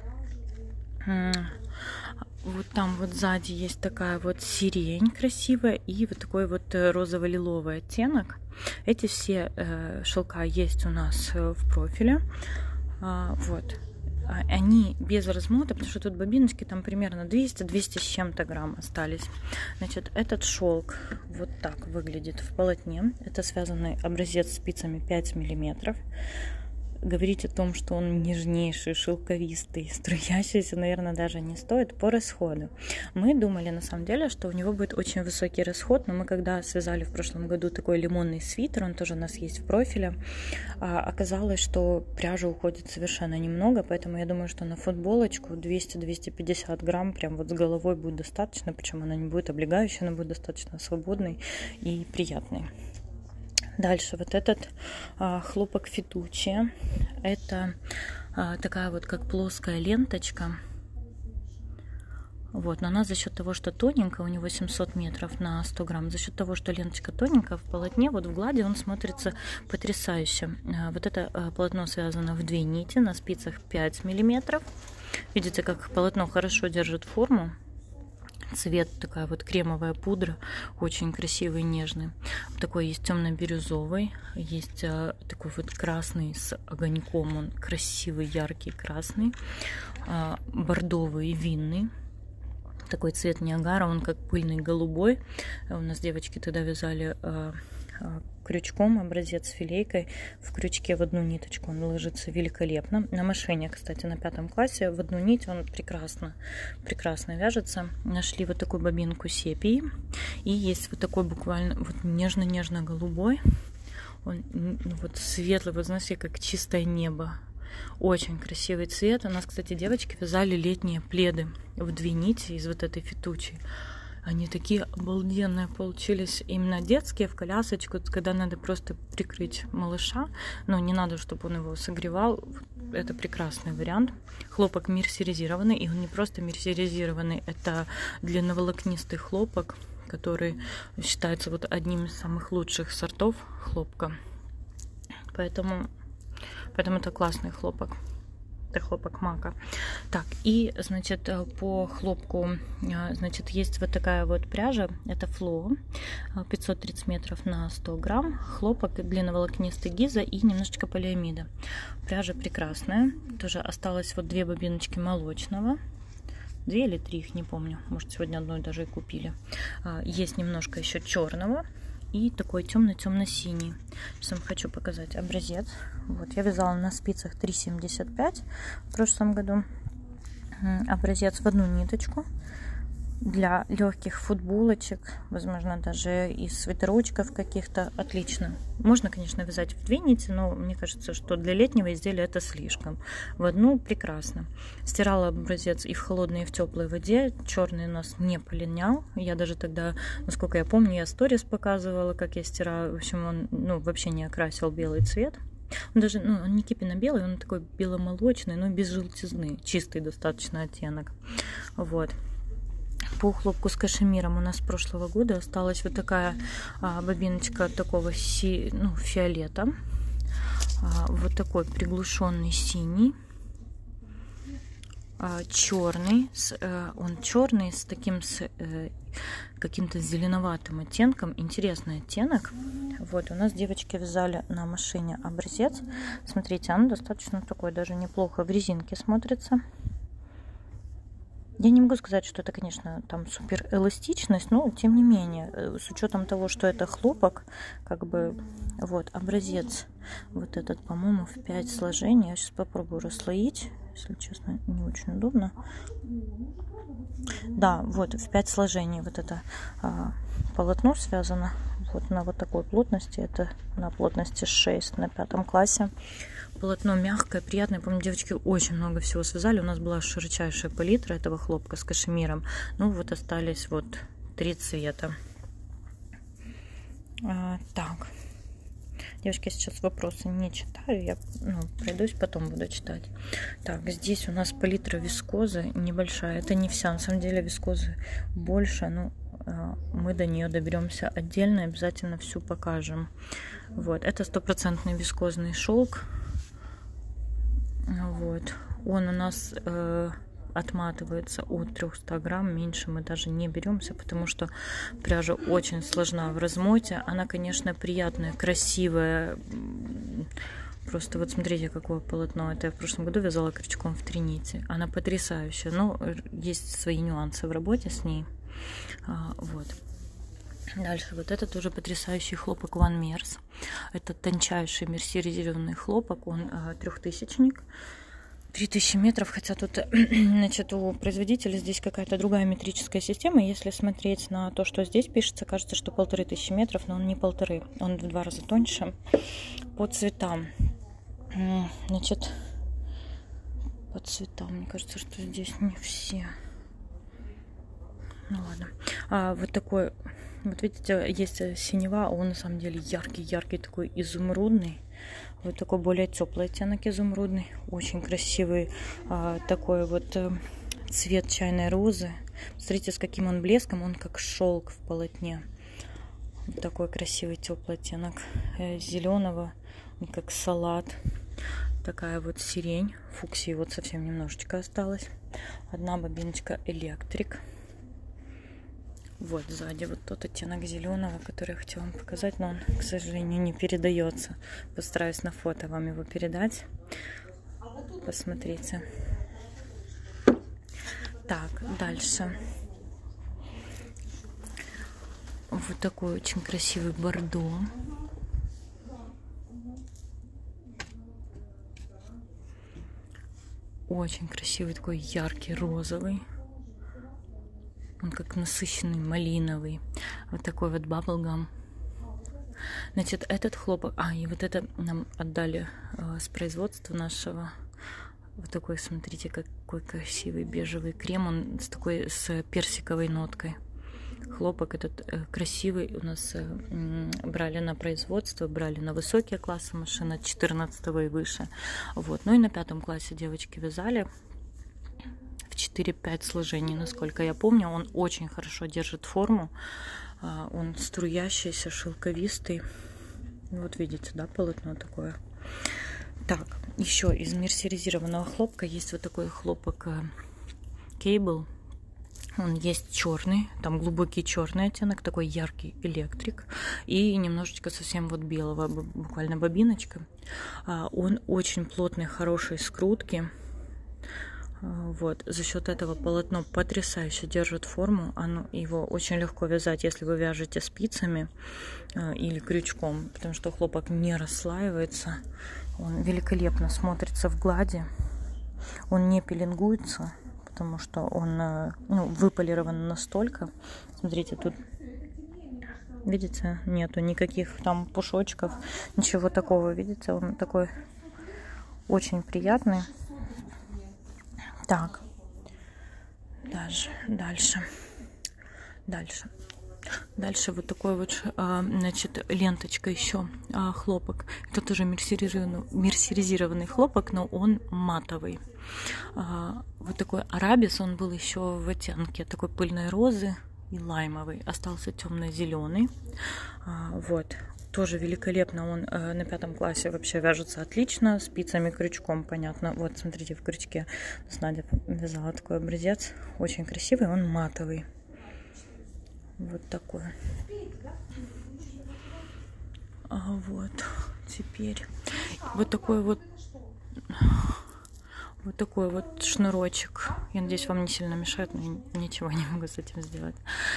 Вот там вот сзади есть такая вот сирень красивая и вот такой вот розово-лиловый оттенок. Эти все шелка есть у нас в профиле. Вот. Они без размота, потому что тут бобиночки там примерно 200 с чем-то грамм остались. Значит, этот шелк вот так выглядит в полотне. Это связанный образец спицами 5 миллиметров. говорить о том, что он нежнейший, шелковистый, струящийся, наверное, даже не стоит по расходу. Мы думали, на самом деле, что у него будет очень высокий расход, но мы когда связали в прошлом году такой лимонный свитер, он тоже у нас есть в профиле, оказалось, что пряжи уходит совершенно немного, поэтому я думаю, что на футболочку 200-250 грамм прям вот с головой будет достаточно, причем она не будет облегающей, она будет достаточно свободной и приятной. Дальше вот этот хлопок Фетуччи. Это такая вот как плоская ленточка. Вот, но она за счет того, что тоненькая, у него 700 метров на 100 грамм, за счет того, что ленточка тоненькая, в полотне, вот в глади он смотрится потрясающе. Вот это полотно связано в 2 нити на спицах 5 миллиметров. Видите, как полотно хорошо держит форму. Цвет такая вот кремовая пудра, очень красивый, нежный. Такой есть темно-бирюзовый, есть такой вот красный с огоньком, он красивый, яркий красный, бордовый, винный. Такой цвет Ниагара, он как пыльный голубой. У нас девочки тогда вязали крючком, образец с филейкой. В крючке в одну ниточку он ложится великолепно. На машине, кстати, на 5 классе в одну нить он прекрасно вяжется. Нашли вот такую бобинку сепии. И есть вот такой буквально вот нежно-нежно-голубой. Он вот светлый, вот знаете, как чистое небо. Очень красивый цвет. У нас, кстати, девочки вязали летние пледы в 2 нити из вот этой Фетуччи. Они такие обалденные получились, именно детские, в колясочку, когда надо просто прикрыть малыша, но не надо, чтобы он его согревал. Это прекрасный вариант. Хлопок мерсеризированный, и он не просто мерсеризированный, это длинноволокнистый хлопок, который считается вот одним из самых лучших сортов хлопка. Поэтому это классный хлопок. Это хлопок мака. Так, и, значит, по хлопку, значит, есть вот такая вот пряжа. Это фло, 530 метров на 100 грамм. Хлопок длинноволокнистый гиза и немножечко полиамида. Пряжа прекрасная. Тоже осталось вот 2 бобиночки молочного. 2 или 3, их не помню. Может, сегодня одной даже и купили. Есть немножко еще черного. И такой темно-темно-синий. Сейчас вам хочу показать образец. Вот, я вязала на спицах 3,75 в прошлом году. Образец в одну ниточку. Для легких футболочек, возможно, даже из свитерочков каких-то, отлично. Можно, конечно, вязать в 2 нити, но мне кажется, что для летнего изделия это слишком. В одну прекрасно. Стирала образец и в холодной, и в теплой воде. Черный у нас не полинял. Я даже тогда, насколько я помню, я сторис показывала, как я стираю. В общем, он вообще не окрасил белый цвет. Он даже, он не кипенно-белый, он такой беломолочный, но без желтизны. Чистый достаточно оттенок. Вот. По хлопку с кашемиром у нас с прошлого года осталась вот такая бобиночка такого фиолета. Вот такой приглушенный синий. Черный. Он черный с таким каким-то зеленоватым оттенком. Интересный оттенок. Вот, у нас девочки вязали на машине образец. Смотрите, он достаточно такой, даже неплохо в резинке смотрится. Я не могу сказать, что это, конечно, там супер эластичность, но тем не менее, с учетом того, что это хлопок, как бы, вот, образец вот этот, по-моему, в 5 сложений. Я сейчас попробую расслоить, если честно, не очень удобно. Да, вот, в 5 сложений вот это полотно связано, вот на вот такой плотности, это на плотности 6 на 5 классе. Полотно мягкое, приятное. Помню, девочки очень много всего связали. У нас была широчайшая палитра этого хлопка с кашемиром. Ну вот остались вот 3 цвета. Так. Девочки, я сейчас вопросы не читаю. Я пройдусь, потом буду читать. Так, здесь у нас палитра вискозы небольшая. Это не вся. На самом деле вискозы больше. Но мы до нее доберемся отдельно. Обязательно всю покажем. Вот. Это 100% вискозный шелк. Вот. Он у нас отматывается от 300 грамм, меньше мы даже не беремся, потому что пряжа очень сложна в размоте. Она, конечно, приятная, красивая. Просто вот смотрите, какое полотно. Это я в прошлом году вязала крючком в 3 нити. Она потрясающая, но есть свои нюансы в работе с ней. Вот. Дальше вот это тоже потрясающий хлопок One Mers. Это тончайший мерсеризированный хлопок, он 3000-ник. 3000 метров, хотя тут, значит, у производителя здесь какая-то другая метрическая система. Если смотреть на то, что здесь пишется, кажется, что 1500 метров, но он не 1500, он в 2 раза тоньше. По цветам, значит, по цветам, мне кажется, что здесь не все. Ну ладно. Вот такой, вот видите, есть синева, он на самом деле яркий такой изумрудный. Вот такой более теплый оттенок изумрудный. Очень красивый такой вот цвет чайной розы. Смотрите, с каким он блеском. Он как шелк в полотне. Вот такой красивый теплый оттенок зеленого. Он как салат. Такая вот сирень. Фуксии вот совсем немножечко осталось. Одна бобиночка электрик. Вот сзади вот тот оттенок зеленого, который я хотела вам показать, но он, к сожалению, не передается. Постараюсь на фото вам его передать. Посмотрите. Так, дальше. Вот такой очень красивый бордо. Очень красивый, такой яркий розовый. Он как насыщенный малиновый. Вот такой вот bubblegum. Значит, этот хлопок... и вот это нам отдали с производства нашего. Вот такой, смотрите, какой красивый бежевый крем. Он с персиковой ноткой. Хлопок этот красивый. У нас брали на производство, брали на высокие классы машин, от 14 и выше. Вот. Ну и на 5 классе девочки вязали. 4-5 сложений, насколько я помню. Он очень хорошо держит форму. Он струящийся, шелковистый. Вот видите, да, полотно такое. Так, еще из мерсеризированного хлопка есть вот такой хлопок Cable. Он есть черный, там глубокий черный оттенок, такой яркий электрик. И немножечко совсем вот белого, буквально бобиночка. Он очень плотный, хорошей скрутки. Вот, за счет этого полотно потрясающе держит форму. Его очень легко вязать, если вы вяжете спицами или крючком, потому что хлопок не расслаивается. Он великолепно смотрится в глади. Он не пилингуется, потому что он выполирован настолько. Смотрите, тут, видите, нету никаких там пушочков, ничего такого, видите, он такой очень приятный. Так, дальше вот такой вот, значит, ленточка еще, хлопок. Это тоже мерсеризированный хлопок, но он матовый. Вот такой арабис, он был еще в оттенке такой пыльной розы и лаймовый. Остался темно-зеленый. Вот. Тоже великолепно, он на 5 классе вообще вяжется отлично, спицами, крючком, понятно. Вот, смотрите, в крючке Надя вязала такой образец, очень красивый, он матовый. Вот такой. Вот, теперь вот такой вот шнурочек. Я надеюсь, вам не сильно мешает, но я ничего не могу с этим сделать.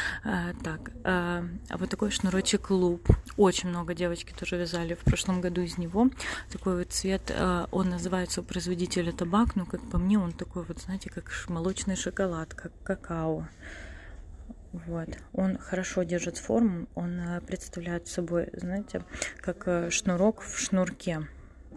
Вот такой шнурочек луп. Очень много девочки тоже вязали в прошлом году из него. Такой вот цвет, он называется у производителя табак, но как по мне он такой вот, знаете, как молочный шоколад, как какао. Вот. Он хорошо держит форму, он представляет собой, знаете, как шнурок в шнурке.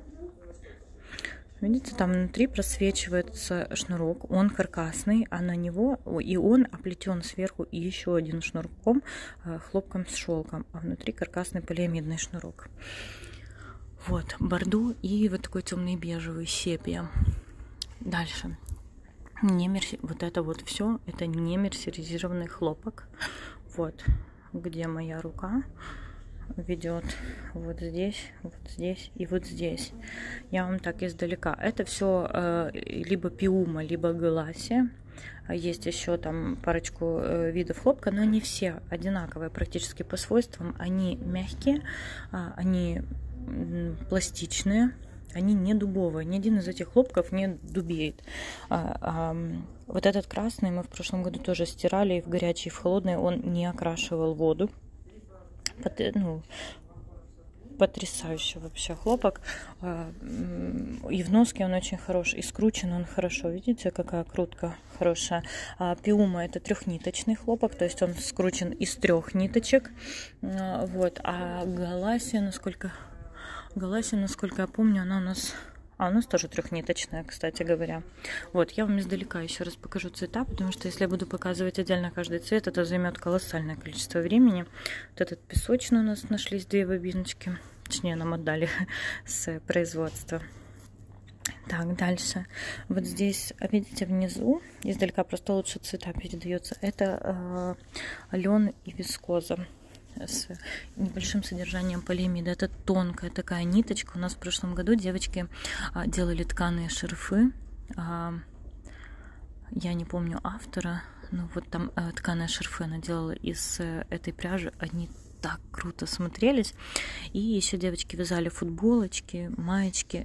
Видите, там внутри просвечивается шнурок, он каркасный, а на него и он оплетен сверху и еще один шнурком, хлопком с шелком, а внутри каркасный полиамидный шнурок. Вот, бордо и вот такой темный бежевый, сепия. Дальше. Вот это вот все, это не мерсеризированный хлопок. Вот, где моя рука ведет вот здесь и вот здесь. Я вам так издалека. Это все либо пиума, либо галасия. Есть еще там парочку видов хлопка, но они все одинаковые практически по свойствам. Они мягкие, они пластичные, они не дубовые. Ни один из этих хлопков не дубеет. Вот этот красный мы в прошлом году тоже стирали и в горячий, и в холодный. Он не окрашивал воду. ну, потрясающий вообще хлопок. И в носке он очень хорош, и скручен он хорошо. Видите, какая крутка хорошая. Пиума — это трехниточный хлопок, то есть он скручен из 3 ниточек. Вот. А Галасия, насколько я помню, она у нас... у нас тоже 3-ниточная, кстати говоря. Вот, я вам издалека еще раз покажу цвета, потому что если я буду показывать отдельно каждый цвет, это займет колоссальное количество времени. Вот этот песочный у нас нашлись 2 бобиночки. Точнее, нам отдали с производства. Так, дальше. Вот здесь, видите, внизу, издалека просто лучше цвета передается. Это лен и вискоза с небольшим содержанием полиамида. Это тонкая такая ниточка. У нас в прошлом году девочки делали тканые шарфы. Я не помню автора, но вот там тканые шарфы она делала из этой пряжи. Они так круто смотрелись. И еще девочки вязали футболочки, маечки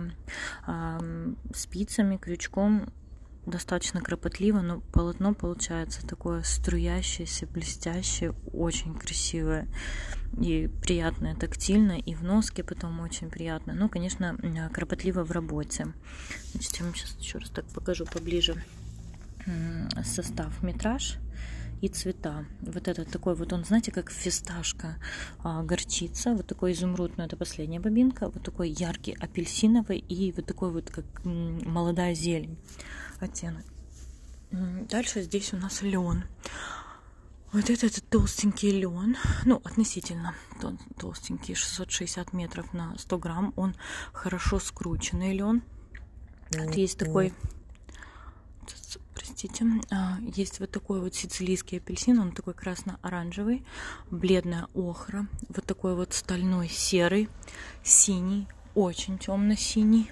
спицами, крючком. Достаточно кропотливо, но полотно получается такое струящееся, блестящее, очень красивое и приятное тактильно, и в носке потом очень приятно. Ну, конечно, кропотливо в работе. Значит, я вам сейчас еще раз так покажу поближе состав, метраж и цвета. Вот этот такой вот, он, знаете, как фисташка, горчица, вот такой изумруд, но это последняя бобинка, вот такой яркий апельсиновый и вот такой вот, как молодая зелень оттенок. Дальше здесь у нас лен. Вот этот толстенький лен, ну, относительно толстенький, 660 метров на 100 грамм, он хорошо скрученный лен. Вот есть такой, простите, есть вот такой вот сицилийский апельсин, он такой красно-оранжевый, бледная охра, вот такой вот стальной серый, синий, очень темно-синий,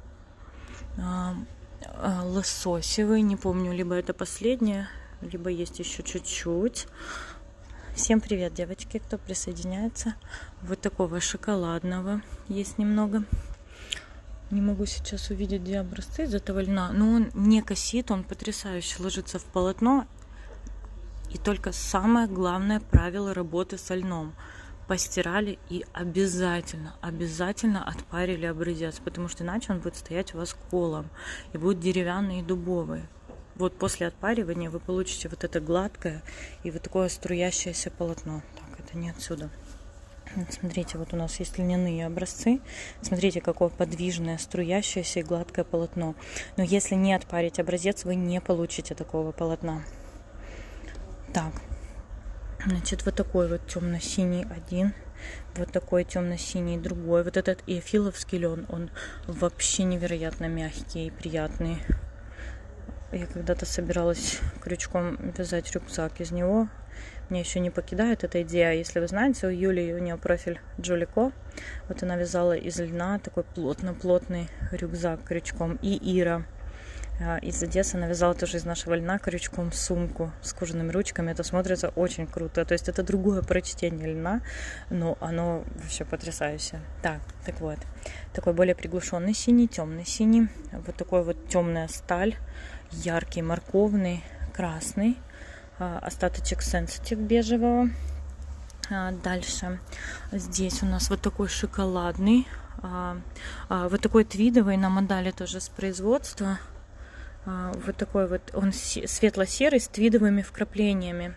лососевый, не помню, либо это последнее, либо есть еще чуть-чуть. Всем привет, девочки, кто присоединяется. Вот такого шоколадного есть немного. Не могу сейчас увидеть, где образцы из этого льна, но он не косит, он потрясающе ложится в полотно. И только самое главное правило работы со льном: постирали и обязательно отпарили образец, потому что иначе он будет стоять у вас колом и будет деревянный и дубовый. Вот после отпаривания вы получите вот это гладкое и вот такое струящееся полотно. Так, это не отсюда. Вот смотрите, вот у нас есть льняные образцы. Смотрите, какое подвижное, струящееся и гладкое полотно. Но если не отпарить образец, вы не получите такого полотна. Так, значит, вот такой вот темно-синий один, вот такой темно-синий другой. Вот этот иофиловский лен, он вообще невероятно мягкий и приятный. Я когда-то собиралась крючком вязать рюкзак из него. Меня еще не покидает эта идея. Если вы знаете, у Юли, у нее профиль Джулико. Вот она вязала из льна такой плотный рюкзак крючком. И Ира из Одессы навязала тоже из нашего льна крючком сумку с кожаными ручками. Это смотрится очень круто. То есть это другое прочтение льна, но оно вообще потрясающее. Так вот. Такой более приглушенный синий, темный синий. Вот такой вот темная сталь, яркий морковный, красный. Остаточек Sensitive бежевого. Дальше здесь у нас вот такой шоколадный, вот такой твидовый нам отдали тоже с производства. Вот такой вот, он светло-серый с твидовыми вкраплениями.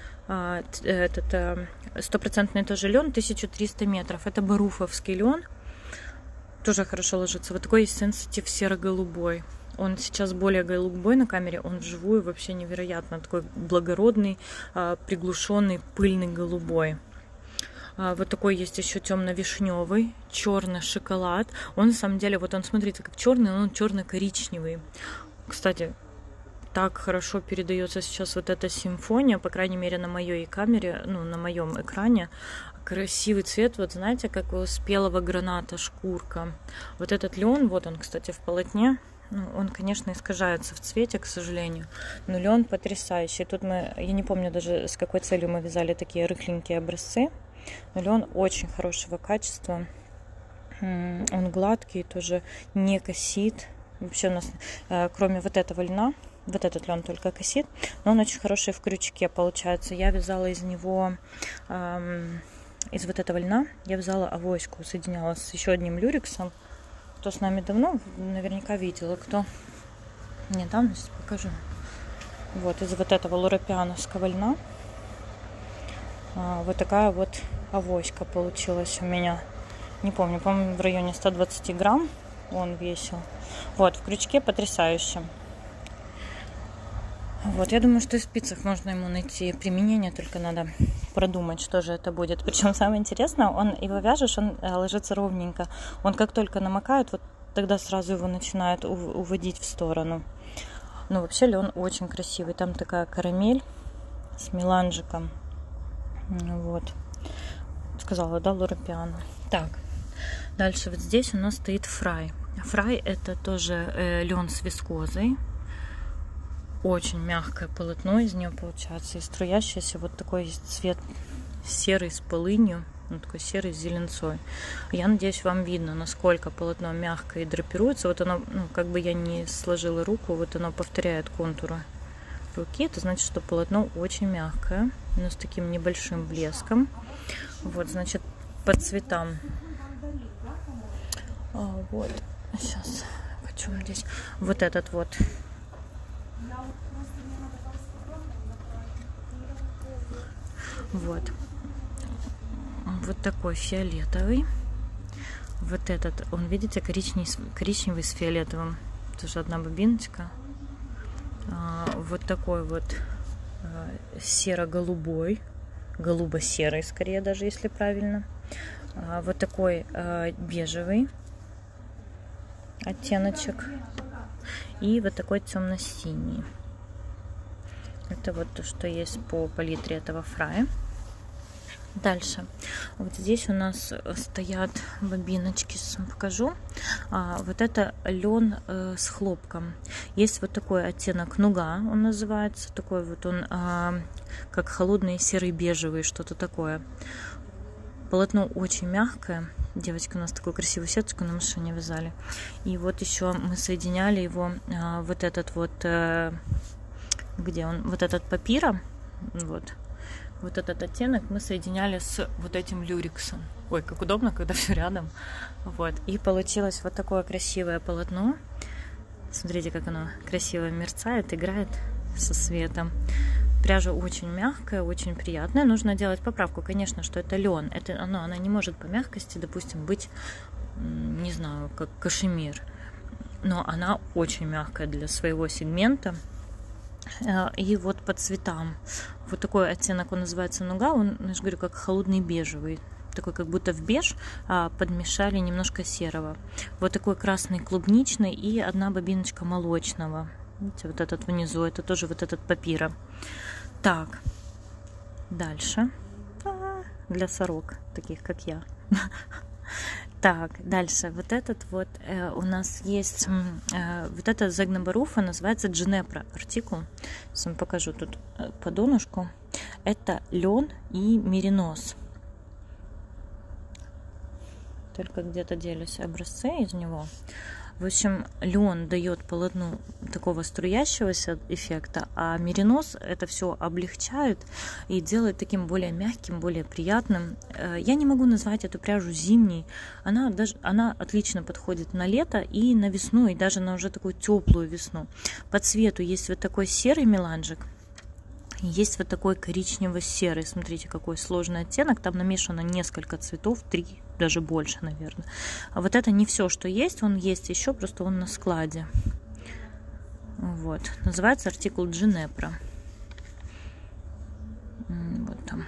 Этот стопроцентный тоже лен, 1300 метров. Это баруфовский лен, тоже хорошо ложится. Вот такой есть Sensitive серо-голубой. Он сейчас более голубой на камере, он вживую вообще невероятно такой благородный, приглушенный, пыльный голубой. Вот такой есть еще темно-вишневый, черный шоколад. Он на самом деле, вот он, смотрите, как черный, но он черно-коричневый. Кстати, так хорошо передается сейчас вот эта симфония, по крайней мере на моей камере, ну на моем экране. Красивый цвет, вот знаете, как у спелого граната, шкурка. Вот этот лен, вот он, кстати, в полотне. Ну, он, конечно, искажается в цвете, к сожалению, но лен потрясающий. Тут я не помню даже, с какой целью мы вязали такие рыхленькие образцы, но лен очень хорошего качества. Он гладкий, тоже не косит. Вообще у нас, кроме вот этого льна, вот этот лен только косит, но он очень хороший в крючке получается. Я вязала из него из вот этого льна я взяла авоську, соединяла с еще одним люрексом. Кто с нами давно, наверняка видела, кто недавно, сейчас покажу. Вот из вот этого луропиановского льна вот такая вот авоська получилась у меня. Не помню, по-моему, в районе 120 грамм он весил. Вот, в крючке потрясающе. Вот, я думаю, что и в спицах можно ему найти применение, только надо продумать, что же это будет. Причем самое интересное, он его вяжешь, он ложится ровненько. Он как только намокает, вот тогда сразу его начинает уводить в сторону. Но вообще лен очень красивый. Там такая карамель с меланжиком. Вот. Сказала, да, луропиано. Так, дальше вот здесь у нас стоит фрай. Фрай это тоже лен с вискозой. Очень мягкое полотно из нее получается. И струящийся вот такой цвет серый с полынью. Ну, такой серый с зеленцой. Я надеюсь, вам видно, насколько полотно мягкое и драпируется. Вот оно, ну, как бы я не сложила руку, вот оно повторяет контуры руки. Это значит, что полотно очень мягкое, но с таким небольшим блеском. Вот, значит, по цветам. Вот, сейчас, почем здесь? Вот этот вот. Вот. Вот такой фиолетовый. Вот этот, он, видите, коричневый с фиолетовым. Тоже одна бобиночка. Вот такой вот серо-голубой. Голубо-серый, скорее, даже если правильно. Вот такой бежевый оттеночек. И вот такой темно-синий. Это вот то, что есть по палитре этого фрая. Дальше. Вот здесь у нас стоят бобиночки, сейчас вам покажу. Вот это лен с хлопком. Есть вот такой оттенок нуга, он называется. Такой вот он, как холодный серый бежевый, что-то такое. Полотно очень мягкое. Девочки у нас такую красивую сеточку на машине вязали. И вот еще мы соединяли его, вот этот вот, где он, вот этот папира, вот этот оттенок мы соединяли с вот этим люрексом. Ой, как удобно, когда все рядом. Вот. И получилось вот такое красивое полотно. Смотрите, как оно красиво мерцает, играет со светом. Пряжа очень мягкая, очень приятная. Нужно делать поправку, конечно, что это лен. Она не может по мягкости, допустим, быть, не знаю, как кашемир. Но она очень мягкая для своего сегмента. И вот по цветам. Вот такой оттенок, он называется нуга. Он, я же говорю, как холодный бежевый. Такой, как будто в беж подмешали немножко серого. Вот такой красный клубничный и одна бобиночка молочного. Видите, вот этот внизу, это тоже вот этот папира. Так, дальше. Для сорок, таких как я. Так, дальше. Вот этот вот у нас есть, вот эта Zegna-Barufa называется Ginepra артикул. Сейчас вам покажу тут по донышку. Это лен и меринос. Только где-то делись образцы из него. В общем, лен дает полотну такого струящегося эффекта, а меринос это все облегчает и делает таким более мягким, более приятным. Я не могу назвать эту пряжу зимней. Она отлично подходит на лето и на весну, и даже на уже такую теплую весну. По цвету есть вот такой серый меланжик. Есть вот такой коричнево-серый. Смотрите, какой сложный оттенок. Там намешано несколько цветов, 3, даже больше, наверное. А вот это не все, что есть. Он есть еще, просто он на складе. Вот. Называется артикул Ginepra. Вот там.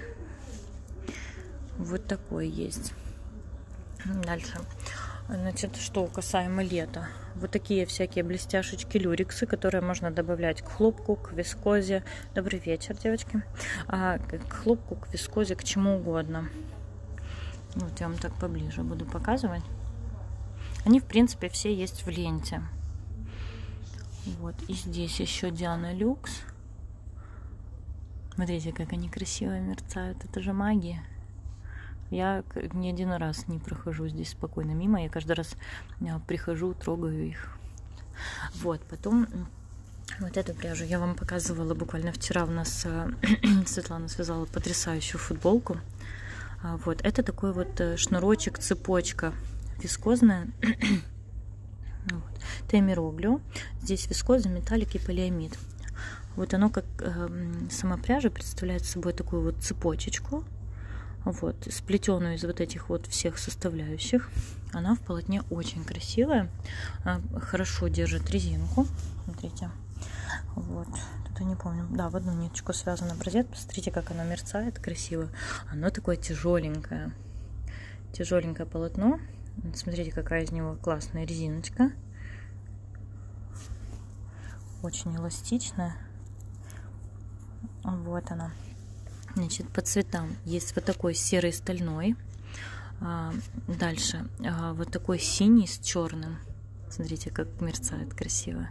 Вот такой есть. Дальше. Значит, что касаемо лета. Вот такие всякие блестяшечки люриксы, которые можно добавлять к хлопку, к вискозе. Добрый вечер, девочки. К хлопку, к вискозе, к чему угодно. Вот я вам так поближе буду показывать. Они, в принципе, все есть в ленте. Вот. И здесь еще Диана Люкс. Смотрите, как они красиво мерцают. Это же магия. Я ни один раз не прохожу здесь спокойно мимо. Я каждый раз прихожу, трогаю их. Вот, потом вот эту пряжу я вам показывала буквально вчера. У нас Светлана связала потрясающую футболку. Вот, это такой вот шнурочек, цепочка вискозная. Вот. Темироглю. Здесь вискоза, металлик и полиамид. Вот оно как сама пряжа представляет собой такую вот цепочечку, вот, сплетенную из вот этих вот всех составляющих. Она в полотне очень красивая, хорошо держит резинку. Смотрите, вот, тут я не помню, да, в одну ниточку связан образец. Посмотрите, как оно мерцает красиво. Оно такое тяжеленькое полотно. Смотрите, какая из него классная резиночка, очень эластичная. Вот она. Значит, по цветам есть вот такой серый стальной, дальше вот такой синий с черным. Смотрите, как мерцает красиво.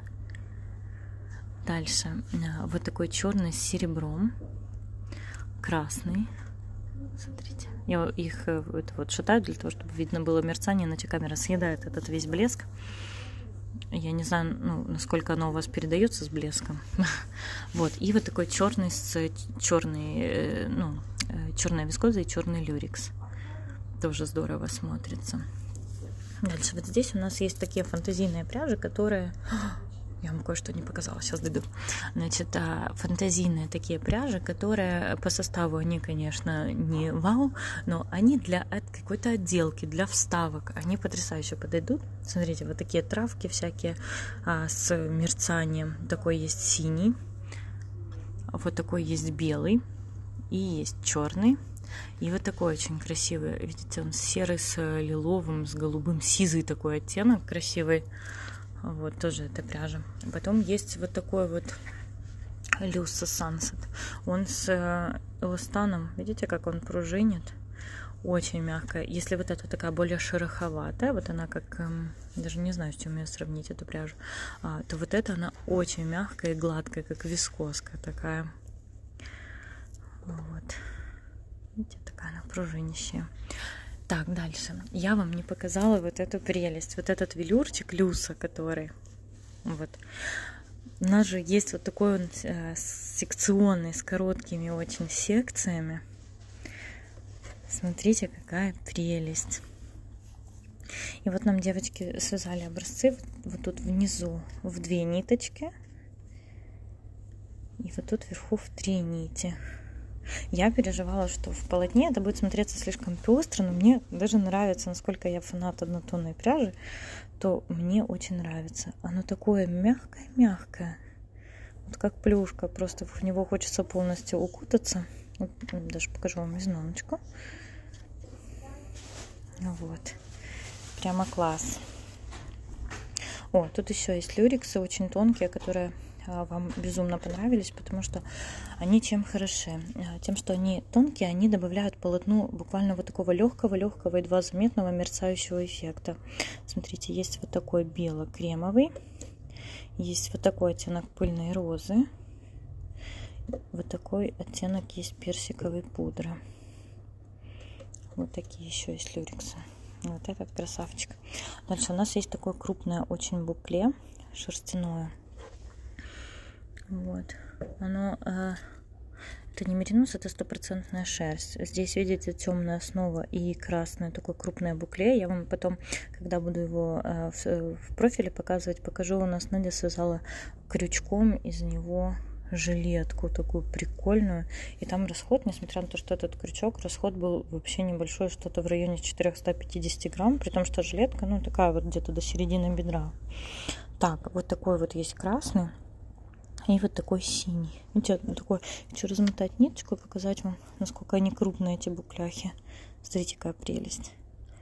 Дальше вот такой черный с серебром, красный. Смотрите, я их это вот шатаю для того, чтобы видно было мерцание, иначе камера съедает этот весь блеск. Я не знаю, ну, насколько оно у вас передается с блеском. Вот, и вот такой черный с черной, черная вискоза и черный люрекс. Тоже здорово смотрится. Дальше вот здесь у нас есть такие фантазийные пряжи, которые... Я вам кое-что не показала, сейчас дойду. Значит, фантазийные такие пряжи, которые по составу, они, конечно, не вау, но они для какой-то отделки, для вставок, они потрясающе подойдут. Смотрите, вот такие травки всякие с мерцанием. Такой есть синий, вот такой есть белый и есть черный. И вот такой очень красивый, видите, он серый с лиловым, с голубым, сизый такой оттенок красивый. Вот, тоже эта пряжа. Потом есть вот такой вот Lusa Sunset. Он с эластаном. Видите, как он пружинит? Очень мягкая. Если вот эта такая более шероховатая, вот она как... даже не знаю, с чем ее сравнить, эту пряжу. То вот эта, она очень мягкая и гладкая, как вискоска такая. Вот. Видите, такая она пружинищая. Так, дальше. Я вам не показала вот эту прелесть. Вот этот велюрчик Люса, который... Вот. У нас же есть вот такой он секционный, с короткими очень секциями. Смотрите, какая прелесть. И вот нам девочки связали образцы вот тут внизу в 2 ниточки. И вот тут вверху в 3 нити. Я переживала, что в полотне это будет смотреться слишком пестро, но мне даже нравится, насколько я фанат однотонной пряжи, то мне очень нравится. Оно такое мягкое-мягкое, вот как плюшка, просто в него хочется полностью укутаться. Вот, даже покажу вам изнаночку. Вот, прямо класс. О, тут еще есть люрексы очень тонкие, которые вам безумно понравились, потому что они чем хороши? Тем, что они тонкие, они добавляют полотну буквально вот такого легкого, едва заметного мерцающего эффекта. Смотрите, есть вот такой бело-кремовый, есть вот такой оттенок пыльной розы, вот такой оттенок есть персиковой пудры. Вот такие еще есть люрексы. Вот этот красавчик. Дальше у нас есть такое крупное очень букле шерстяное. Вот, оно, это не меринос, это 100% шерсть. Здесь, видите, темная основа и красное такое крупное букле. Я вам потом, когда буду его в профиле показывать, покажу. У нас Надя связала крючком из него жилетку такую прикольную. И там расход, несмотря на то, что этот крючок, расход был вообще небольшой, что-то в районе 450 грамм, при том, что жилетка, ну, такая вот где-то до середины бедра. Так, вот такой вот есть красный. И вот такой синий. Видите, такой, хочу размотать ниточку и показать вам, насколько они крупные, эти букляхи. Смотрите, какая прелесть.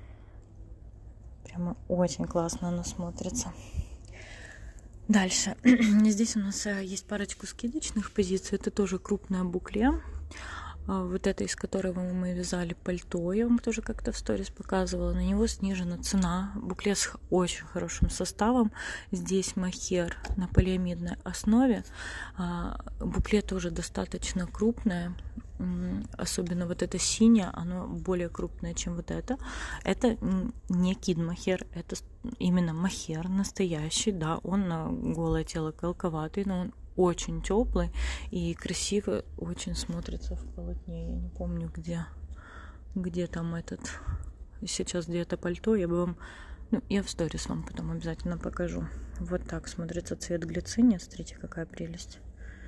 Прямо очень классно она смотрится. Дальше. Здесь у нас есть парочку скидочных позиций. Это тоже крупное букле. Вот это, из которого мы вязали пальто, я вам тоже как-то в сторис показывала. На него снижена цена. Букле с очень хорошим составом. Здесь мохер на полиамидной основе. Букле тоже достаточно крупное. Особенно вот это синее, оно более крупное, чем вот это. Это не кид-мохер, это именно мохер настоящий. Да, он на голое тело колковатый, но он очень теплый и красиво очень смотрится в полотне. Я не помню где. где там этот... Сейчас где это пальто, я бы вам... Ну, я в сторис вам потом обязательно покажу. Вот так смотрится цвет глициния. Смотрите, какая прелесть.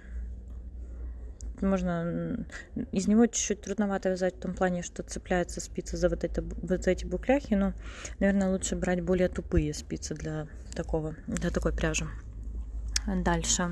Можно... Из него чуть-чуть трудновато вязать в том плане, что цепляется спица за вот эти букляхи, но, наверное, лучше брать более тупые спицы для такой пряжи. Дальше.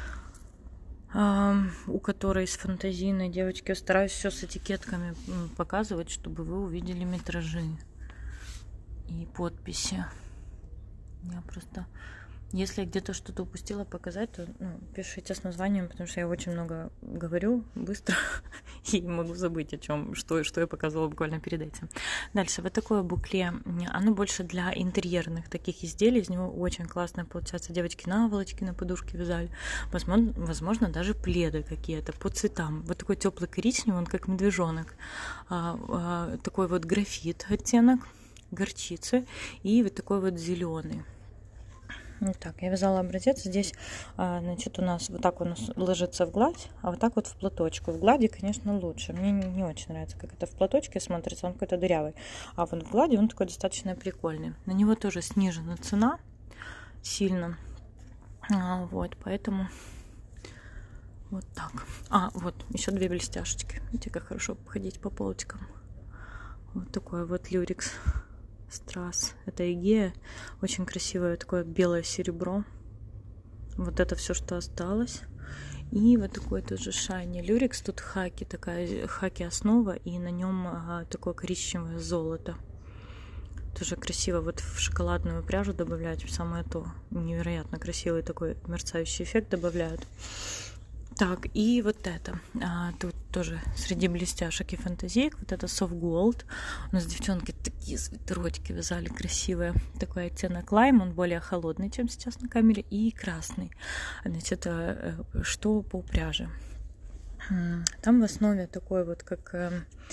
У которой с фантазийной девочки, я стараюсь все с этикетками показывать, чтобы вы увидели метражи и подписи. Я просто, если я где-то что-то упустила показать, то пишите с названием, потому что я очень много говорю быстро и могу забыть о чем, что я показывала буквально перед этим. Дальше вот такое букле, оно больше для интерьерных таких изделий, из него очень классно получается, девочки наволочки на подушке вязали, возможно даже пледы какие-то по цветам. Вот такой теплый коричневый, он как медвежонок, такой вот графит оттенок, горчицы и вот такой вот зеленый. Вот так, я вязала образец. Здесь, значит, у нас вот так он ложится в гладь, а вот так вот в платочку. В глади, конечно, лучше. Мне не очень нравится, как это в платочке смотрится. Он какой-то дырявый. А вот в глади он такой достаточно прикольный. На него тоже снижена цена сильно. Вот, поэтому вот так. Вот, еще 2 блестяшечки. Видите, как хорошо ходить по полочкам. Вот такой вот люрикс. Страз. Это Игея. Очень красивое такое белое серебро. Вот это все, что осталось. И вот такой тоже шайни люрикс. Тут хаки основа. И на нем такое коричневое золото. Тоже красиво. Вот в шоколадную пряжу добавлять самое то. Невероятно красивый такой мерцающий эффект добавляют. Так, и вот это. Тут тоже среди блестяшек и фантазиек. Вот это Soft Gold. У нас девчонки такие свитерочки вязали красивые. Такой оттенок лайм. Он более холодный, чем сейчас на камере. И красный. Значит, что по пряже? Там в основе такой вот, как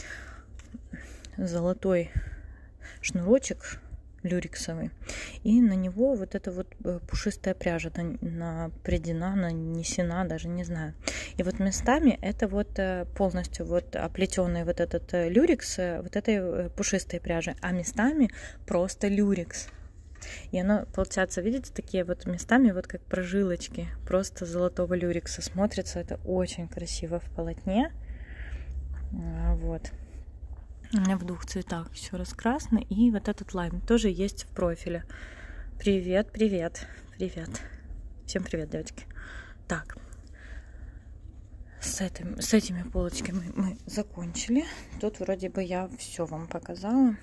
золотой шнурочек люрексовый, и на него вот эта вот пушистая пряжа нанесена, даже не знаю. И вот местами это вот полностью вот оплетенный вот этот люрекс вот этой пушистой пряжи, а местами просто люрекс. И оно, получается, видите, такие вот местами вот как прожилочки просто золотого люрекса. Смотрится это очень красиво в полотне. Вот. У меня в 2 цветах еще раз красный и вот этот лайм тоже есть в профиле. Привет, привет, привет. Всем привет, девочки. Так, с этими полочками мы закончили. Тут вроде бы я все вам показала.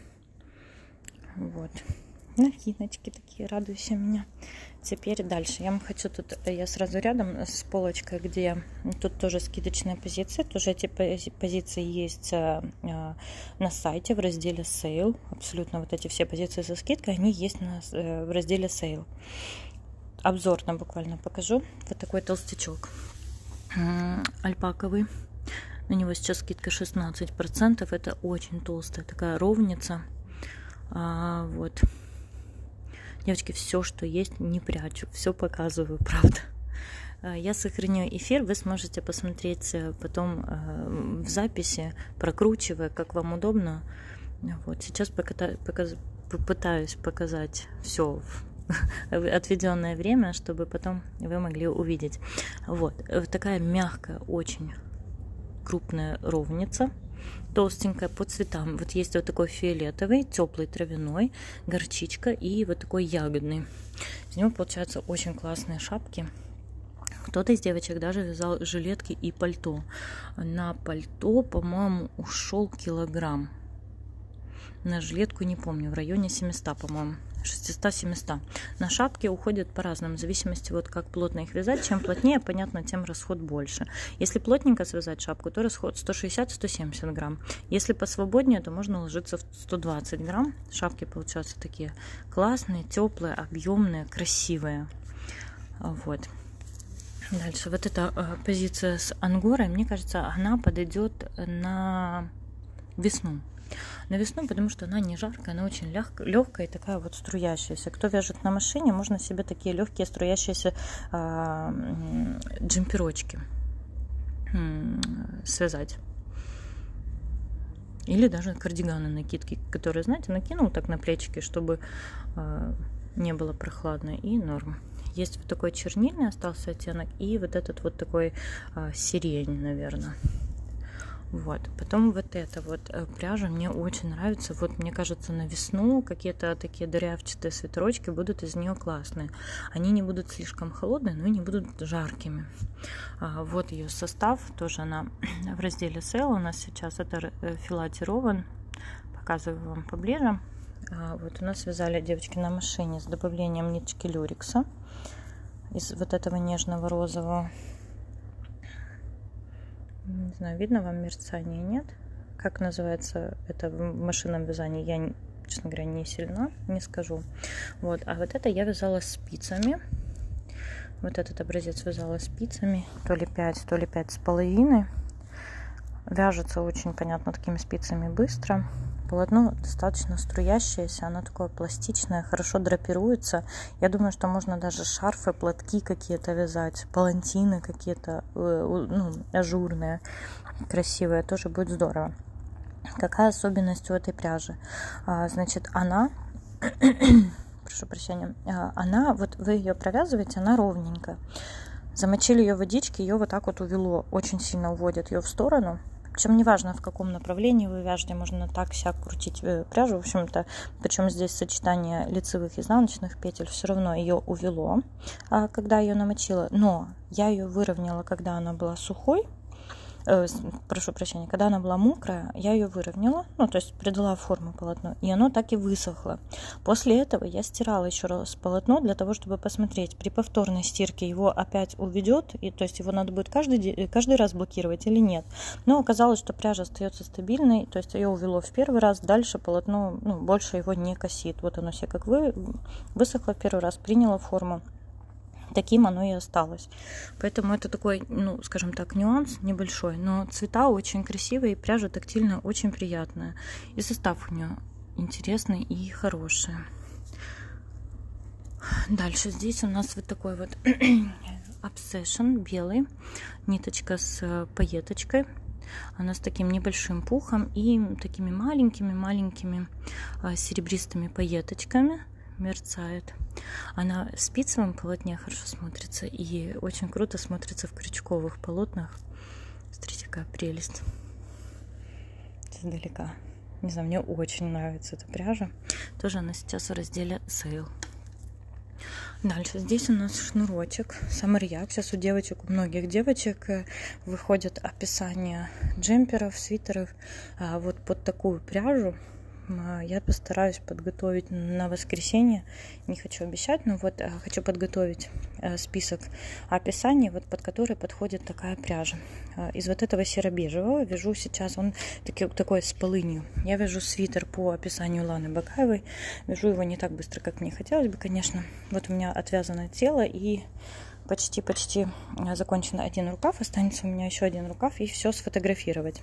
Вот. Новиночки такие, радуйся меня. Теперь дальше. Я вам хочу я сразу рядом с полочкой, где тут тоже скидочная позиция. Тоже эти позиции есть на сайте в разделе Sale. Абсолютно вот эти все позиции со скидкой, они есть в разделе Sale. Обзорно буквально покажу. Вот такой толстячок. Альпаковый. На него сейчас скидка 16%. Это очень толстая такая ровница. Вот. Девочки, все, что есть, не прячу. Все показываю, правда. Я сохраню эфир. Вы сможете посмотреть потом в записи, прокручивая, как вам удобно. Вот. Сейчас попытаюсь показать все в отведенное время, чтобы потом вы могли увидеть. Вот. Такая мягкая, очень крупная ровница. Толстенькая по цветам. Вот есть вот такой фиолетовый, теплый травяной, горчичка и вот такой ягодный. Из него получаются очень классные шапки. Кто-то из девочек даже вязал жилетки и пальто. На пальто, по-моему, ушел килограмм. На жилетку не помню, в районе 700, по-моему. 600-700. На шапки уходят по-разному, в зависимости вот как плотно их вязать. Чем плотнее, понятно, тем расход больше. Если плотненько связать шапку, то расход 160-170 грамм. Если посвободнее, то можно уложиться в 120 грамм. Шапки получаются такие классные, теплые, объемные, красивые. Вот. Дальше. Вот эта позиция с ангорой, мне кажется, она подойдет на весну. На весну, потому что она не жаркая, она очень легкая и такая вот струящаяся. Кто вяжет на машине, можно себе такие легкие струящиеся джемперочки связать. Или даже кардиганы, накидки, которые, знаете, накинул так на плечики, чтобы не было прохладно, и норм. Есть вот такой чернильный остался оттенок, и вот этот вот такой сирень, наверное. Вот. Потом вот эта вот пряжа мне очень нравится. Вот, мне кажется, на весну какие-то такие дырявчатые свитерочки будут из нее классные. Они не будут слишком холодные, но и не будут жаркими. Вот ее состав. Тоже она в разделе Sale у нас сейчас. Это Филати Рован. Показываю вам поближе. Вот у нас вязали девочки на машине с добавлением ниточки люрекса из вот этого нежного розового. Не знаю, видно вам мерцание, нет? Как называется это в машинном вязании, я, честно говоря, не сильно, не скажу. Вот, а вот это я вязала спицами. Вот этот образец вязала спицами, то ли 5, то ли 5,5. Вяжется очень, понятно, такими спицами быстро. Полотно достаточно струящееся, оно такое пластичное, хорошо драпируется. Я думаю, что можно даже шарфы, платки какие-то вязать, палантины какие-то, ажурные, красивые, тоже будет здорово. Какая особенность у этой пряжи? Значит, она, прошу прощения, она, вот вы ее провязываете, она ровненькая. Замочили ее в водичке, ее вот так вот увело, очень сильно уводит ее в сторону. Причем неважно, в каком направлении вы вяжете, можно так-сяк крутить пряжу, в общем-то, причем здесь сочетание лицевых и изнаночных петель все равно ее увело, когда ее намочила, но я ее выровняла, когда она была сухой, прошу прощения, когда она была мокрая, я ее выровняла, то есть придала форму полотну, и оно так и высохло. После этого я стирала еще раз полотно для того, чтобы посмотреть, при повторной стирке его опять уведет, и то есть его надо будет каждый раз блокировать или нет. Но оказалось, что пряжа остается стабильной, то есть ее увело в первый раз, дальше полотно больше его не косит. Вот оно все как высохло в первый раз, приняло форму. Таким оно и осталось. Поэтому это такой, скажем так, нюанс небольшой. Но цвета очень красивые, и пряжа тактильно очень приятная. И состав у нее интересный и хороший. Дальше здесь у нас вот такой вот Obsession белый. Ниточка с пайеточкой. Она с таким небольшим пухом и такими маленькими серебристыми пайеточками. Мерцает. Она в спицевом полотне хорошо смотрится и очень круто смотрится в крючковых полотнах. Смотрите, какая прелесть. Издалека. Не знаю, мне очень нравится эта пряжа. Тоже она сейчас в разделе Sale. Дальше здесь у нас шнурочек Самарьяк. Сейчас у многих девочек выходят описания джемперов, свитеров. Вот под такую пряжу я постараюсь подготовить на воскресенье. Не хочу обещать, но вот хочу подготовить список описаний, вот под который подходит такая пряжа. Из вот этого серо-бежевого вяжу сейчас, он такой с полынью. Я вяжу свитер по описанию Ланы Бакаевой. Вяжу его не так быстро, как мне хотелось бы, конечно. Вот у меня отвязано тело и почти закончен один рукав. Останется у меня еще один рукав и все сфотографировать.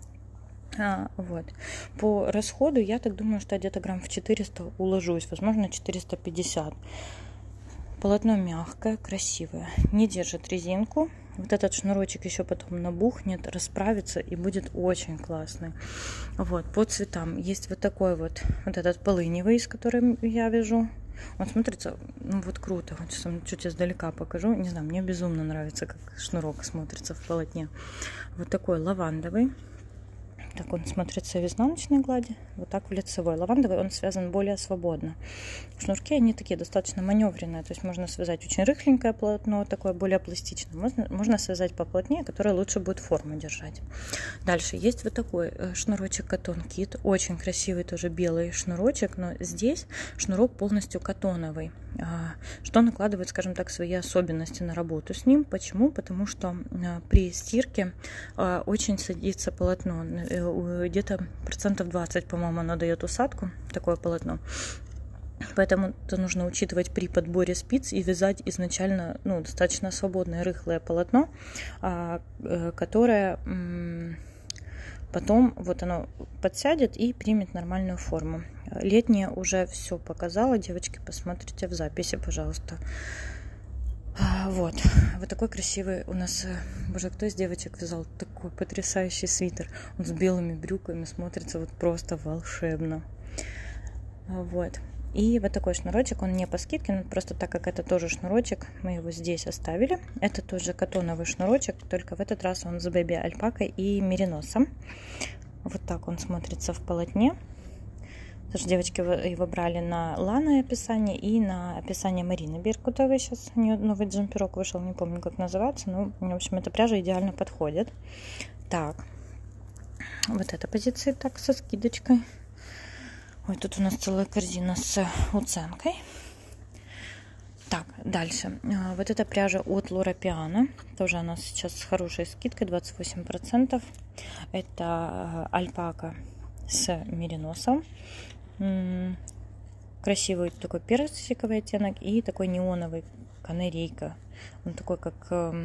Вот. По расходу я так думаю, что где-то грамм в 400 уложусь, возможно 450. Полотно мягкое, красивое, не держит резинку. Вот этот шнурочек еще потом набухнет, расправится и будет очень классный. Вот, по цветам есть вот такой вот этот полыневый, с которым я вяжу. Он смотрится, вот круто. Вот сейчас чуть издалека покажу. Не знаю, мне безумно нравится, как шнурок смотрится в полотне. Вот такой лавандовый. Так он смотрится в изнаночной глади, вот так в лицевой. Лавандовый он связан более свободно. Шнурки, они такие достаточно маневренные, то есть можно связать очень рыхленькое полотно, такое более пластичное. Можно связать поплотнее, которое лучше будет форму держать. Дальше есть вот такой шнурочек Cotton Kit, очень красивый тоже белый шнурочек, но здесь шнурок полностью катоновый, что накладывает, скажем так, свои особенности на работу с ним. Почему? Потому что при стирке очень садится полотно, где-то 20%, по-моему, оно дает усадку, такое полотно. Поэтому это нужно учитывать при подборе спиц и вязать изначально достаточно свободное рыхлое полотно, которое потом вот оно подсядет и примет нормальную форму. Летнее уже все показала. Девочки, посмотрите в записи, пожалуйста. Вот такой красивый у нас, боже, кто из девочек вязал такой потрясающий свитер, он с белыми брюками смотрится вот просто волшебно. Вот. И вот такой шнурочек, он не по скидке, но просто так как это тоже шнурочек, мы его здесь оставили. Это тоже катоновый шнурочек, только в этот раз он с бэби альпакой и мериносом. Вот так он смотрится в полотне. Тоже девочки его брали на Лана описание и на описание Марины Беркутовой. Сейчас у нее новый джемперок вышел, не помню, как называется. Ну, в общем, эта пряжа идеально подходит. Так, вот эта позиция так со скидочкой. Ой, тут у нас целая корзина с уценкой. Так, дальше. Вот эта пряжа от Loro Piana. Тоже она сейчас с хорошей скидкой, 28%. Это альпака с мериносом. Красивый такой персиковый оттенок и такой неоновый канарейка. Он такой, как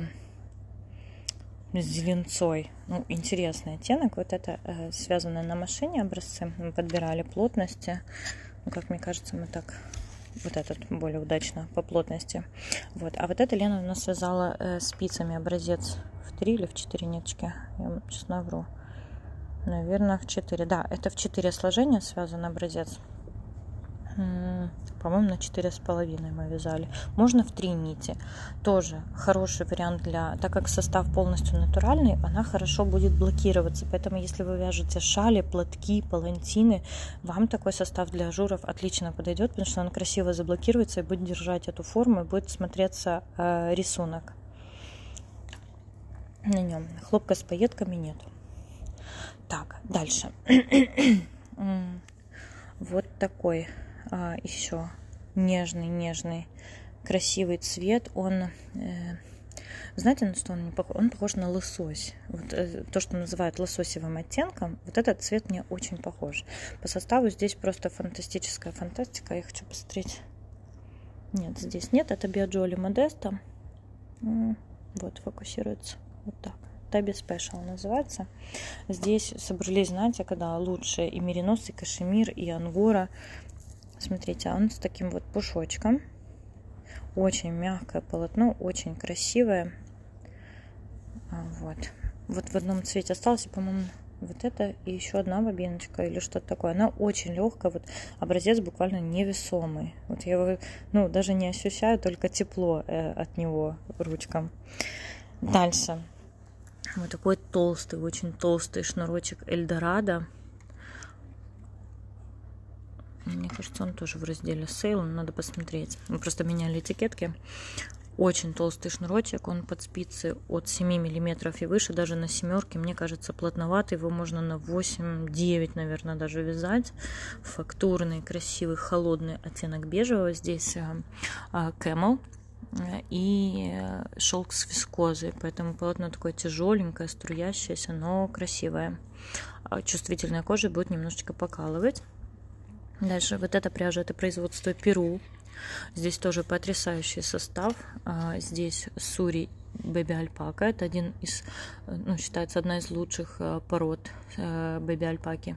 с зеленцой. Ну, интересный оттенок. Вот это связано на машине образцы. Мы подбирали плотности. Ну, как мне кажется, мы так... Вот этот более удачно по плотности. Вот. А вот это Лена у нас связала спицами образец в 3 или в 4 ниточки. Я честно вру. Наверное, в 4. Да, это в 4 сложения связан образец. По-моему, на 4,5 мы вязали. Можно в 3 нити. Тоже хороший вариант для... Так как состав полностью натуральный, она хорошо будет блокироваться. Поэтому, если вы вяжете шали, платки, палантины, вам такой состав для ажуров отлично подойдет, потому что он красиво заблокируется и будет держать эту форму, и будет смотреться рисунок на нем. Хлопка с пайетками нет. Так, дальше. Вот такой еще нежный, красивый цвет. Он, знаете, на что он не похож? Он похож на лосось. Вот, то, что называют лососевым оттенком, вот этот цвет мне очень похож. По составу здесь просто фантастическая фантастика. Я хочу посмотреть. Нет, здесь нет. Это Биаджоли Модеста. Вот, фокусируется. Вот так. Таби Special называется. Здесь собрались, знаете, когда лучше и меринос, и кашемир, и ангора. Смотрите, он с таким вот пушочком. Очень мягкое полотно, очень красивое. Вот в одном цвете осталось, по-моему, вот это и еще одна бобиночка или что-то такое. Она очень легкая, вот образец буквально невесомый. Вот я его, даже не ощущаю, только тепло от него ручкам. Дальше. Вот такой толстый, очень толстый шнурочек Эльдорадо. Мне кажется, он тоже в разделе сейл, надо посмотреть. Мы просто меняли этикетки. Очень толстый шнурочек, он под спицы от 7 мм и выше, даже на семерке, мне кажется, плотноватый. Его можно на 8-9, наверное, даже вязать. Фактурный, красивый, холодный оттенок бежевого. Здесь Camel и шелк с вискозой, поэтому полотно такое тяжеленькое, струящееся, но красивое. Чувствительная кожа будет немножечко покалывать. Дальше вот эта пряжа, это производство Перу. Здесь тоже потрясающий состав. Здесь Сури Бэби Альпака. Это один из, считается одна из лучших пород Бэби Альпаки.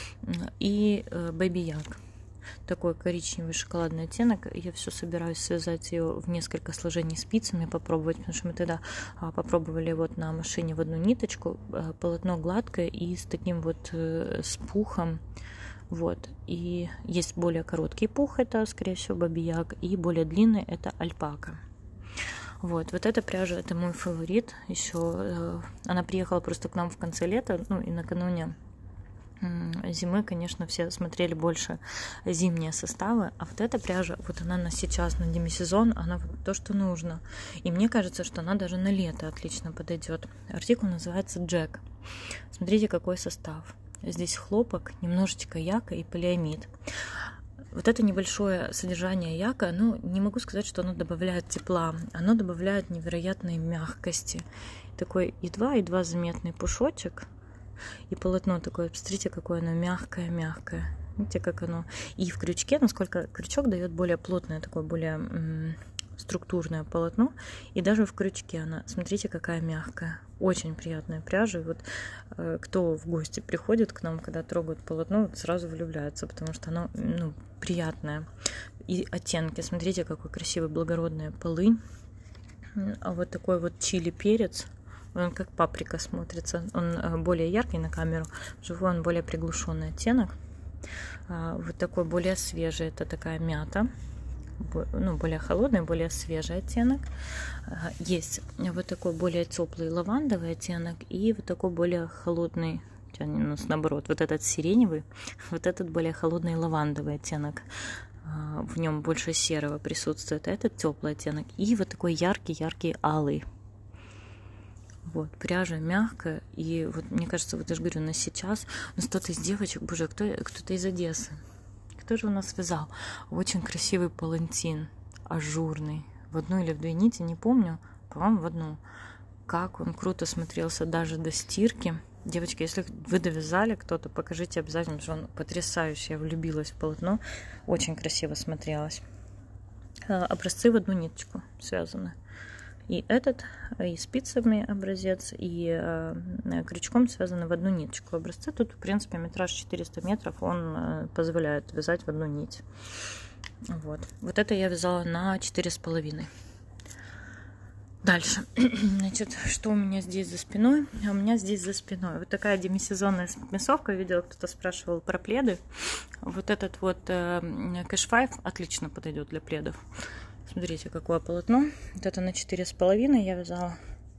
И Бэби Яг. Такой коричневый шоколадный оттенок. Я все собираюсь связать ее в несколько сложений спицами, попробовать, потому что мы тогда попробовали вот на машине в одну ниточку. Полотно гладкое и с таким вот с пухом. Вот. И есть более короткий пух, это, скорее всего, Бэби Яг, и более длинный, это альпака. Вот эта пряжа, это мой фаворит. Еще она приехала просто к нам в конце лета, и накануне зимы, конечно, все смотрели больше зимние составы, а вот эта пряжа, вот она сейчас на демисезон, она вот то, что нужно. И мне кажется, что она даже на лето отлично подойдет. Артикул называется Джек. Смотрите, какой состав. Здесь хлопок, немножечко яка и полиамид. Вот это небольшое содержание яка, не могу сказать, что оно добавляет тепла. Оно добавляет невероятной мягкости. Такой едва заметный пушочек. И полотно такое, посмотрите, какое оно мягкое. Видите, как оно. И в крючке, насколько крючок дает более плотное, такое более структурное полотно. И даже в крючке она, смотрите, какая мягкая. Очень приятная пряжа. И вот кто в гости приходит к нам, когда трогают полотно, сразу влюбляются, потому что оно приятное. И оттенки, смотрите, какой красивый благородная полынь. вот такой вот чили перец. Он как паприка смотрится. Он более яркий на камеру. Вживую он более приглушенный оттенок. Вот такой более свежий. Это такая мята. Ну, более холодный, более свежий оттенок. Есть вот такой более теплый лавандовый оттенок. И вот такой более холодный, наоборот, вот этот сиреневый, вот этот более холодный лавандовый оттенок. В нем больше серого присутствует, а этот теплый оттенок. И вот такой яркий-яркий алый. Вот, пряжа мягкая. И вот, мне кажется, вот я же говорю, на сейчас у нас кто-то из девочек, боже, кто-то из Одессы. Кто же у нас вязал? Очень красивый палантин, ажурный. В одну или в две нити, не помню. По-моему, в одну. Как он круто смотрелся даже до стирки. Девочки, если вы довязали кто-то, покажите обязательно, потому что он потрясающий. Я влюбилась в полотно. Очень красиво смотрелось. Образцы в одну ниточку связаны. И этот, и спицами образец, и крючком связаны в одну ниточку. Образцы тут, в принципе, метраж 400 метров, он позволяет вязать в одну нить. Вот это я вязала на 4,5. Дальше. Значит, что у меня здесь за спиной? У меня здесь за спиной вот такая демисезонная мясовка. Видела, кто-то спрашивал про пледы. Вот этот вот кэш-5 отлично подойдет для пледов. Смотрите, какое полотно. Вот это на 4,5 я вязала.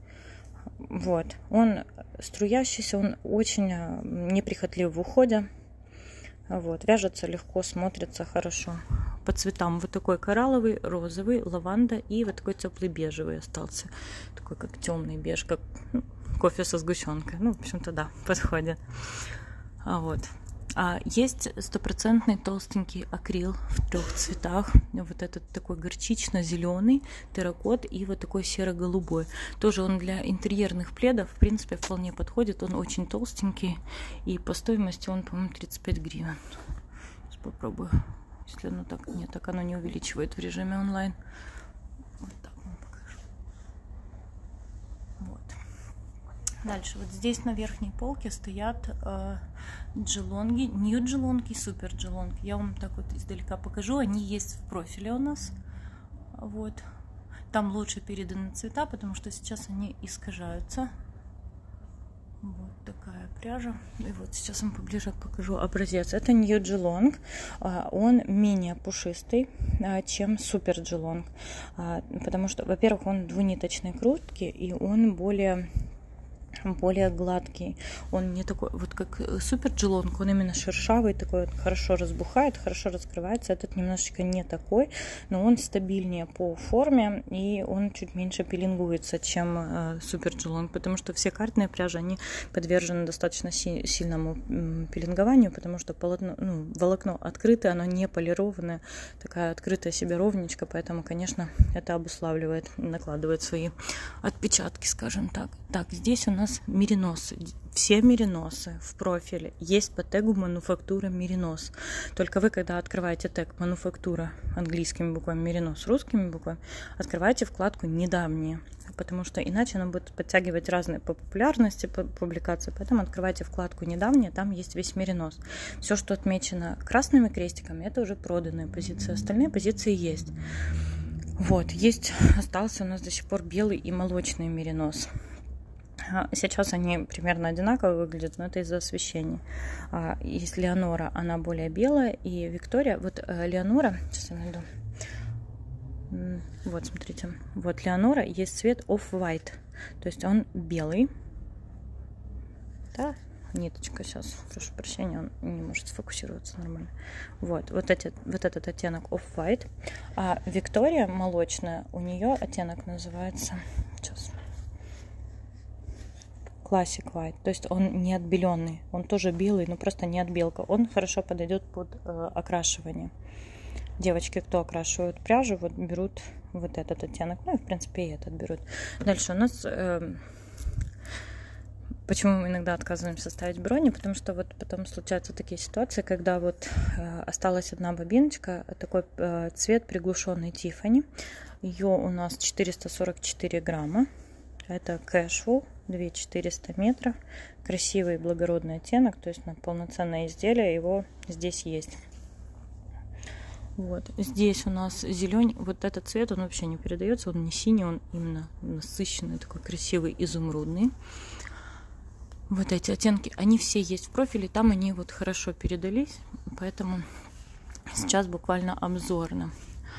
Вот. Он струящийся, он очень неприхотлив в уходе. Вот. Вяжется легко, смотрится хорошо. По цветам вот такой коралловый, розовый, лаванда и вот такой теплый бежевый остался. Такой как темный беж, как кофе со сгущенкой. Ну, в общем-то, да, подходит. Вот. Есть стопроцентный толстенький акрил в 3 цветах. Вот этот такой горчично-зеленый, терракот и вот такой серо-голубой. Тоже он для интерьерных пледов, в принципе, вполне подходит. Он очень толстенький. И по стоимости он, по-моему, 35 гривен. Сейчас попробую. Если оно так... Нет, так оно не увеличивает в режиме онлайн. Вот так вам покажу. Вот. Дальше. Вот здесь на верхней полке стоят джелонги, нью джелонги, супер джелонги. Я вам так вот издалека покажу. Они есть в профиле у нас. Вот. Там лучше переданы цвета, потому что сейчас они искажаются. Вот такая пряжа. И вот сейчас вам поближе покажу образец. Это нью джелонг. Он менее пушистый, чем супер джелонг. Потому что, во-первых, он двуниточной крутки, и он более гладкий. Он не такой, вот как супер джелонг, он именно шершавый, такой вот, хорошо разбухает, хорошо раскрывается. Этот немножечко не такой, но он стабильнее по форме, и он чуть меньше пилингуется, чем супер джелонг, потому что все картные пряжи, они подвержены достаточно сильному пилингованию, потому что полотно, волокно открытое, оно не полированное, такая открытая себе ровничка, поэтому, конечно, это обуславливает, накладывает свои отпечатки, скажем так. Так, здесь у нас мериносы. Все мериносы в профиле есть по тегу мануфактура меринос. Только вы, когда открываете тег мануфактура английскими буквами, меринос русскими буквами, открывайте вкладку недавние, потому что иначе она будет подтягивать разные по популярности публикации. Поэтому открывайте вкладку недавние, там есть весь меринос. Все, что отмечено красными крестиками, это уже проданные позиции. Остальные позиции есть. Вот, остался у нас до сих пор белый и молочный меринос. Сейчас они примерно одинаково выглядят, но это из-за освещения. Есть Леонора, она более белая, и Виктория, вот Леонора, сейчас я найду, вот смотрите, вот Леонора, есть цвет off-white, то есть он белый, да, ниточка сейчас, прошу прощения, он не может сфокусироваться нормально. Вот этот оттенок off-white, а Виктория молочная, у нее оттенок называется, сейчас, Classic White, то есть он не отбеленный, он тоже белый, но просто не отбелка. Он хорошо подойдет под окрашивание. Девочки, кто окрашивают пряжу, вот берут вот этот оттенок, ну и в принципе и этот берут. Дальше у нас, почему мы иногда отказываемся ставить брони, потому что вот потом случаются такие ситуации, когда вот осталась одна бобиночка, такой цвет приглушенный Тиффани, ее у нас 444 грамма. Это casual, 2400 метров, красивый благородный оттенок, то есть на полноценное изделие его здесь есть. Вот. Здесь у нас зеленый. Вот этот цвет, он вообще не передается. Он не синий, он именно насыщенный, такой красивый, изумрудный. Вот эти оттенки, они все есть в профиле. Там они вот хорошо передались. Поэтому сейчас буквально обзорно.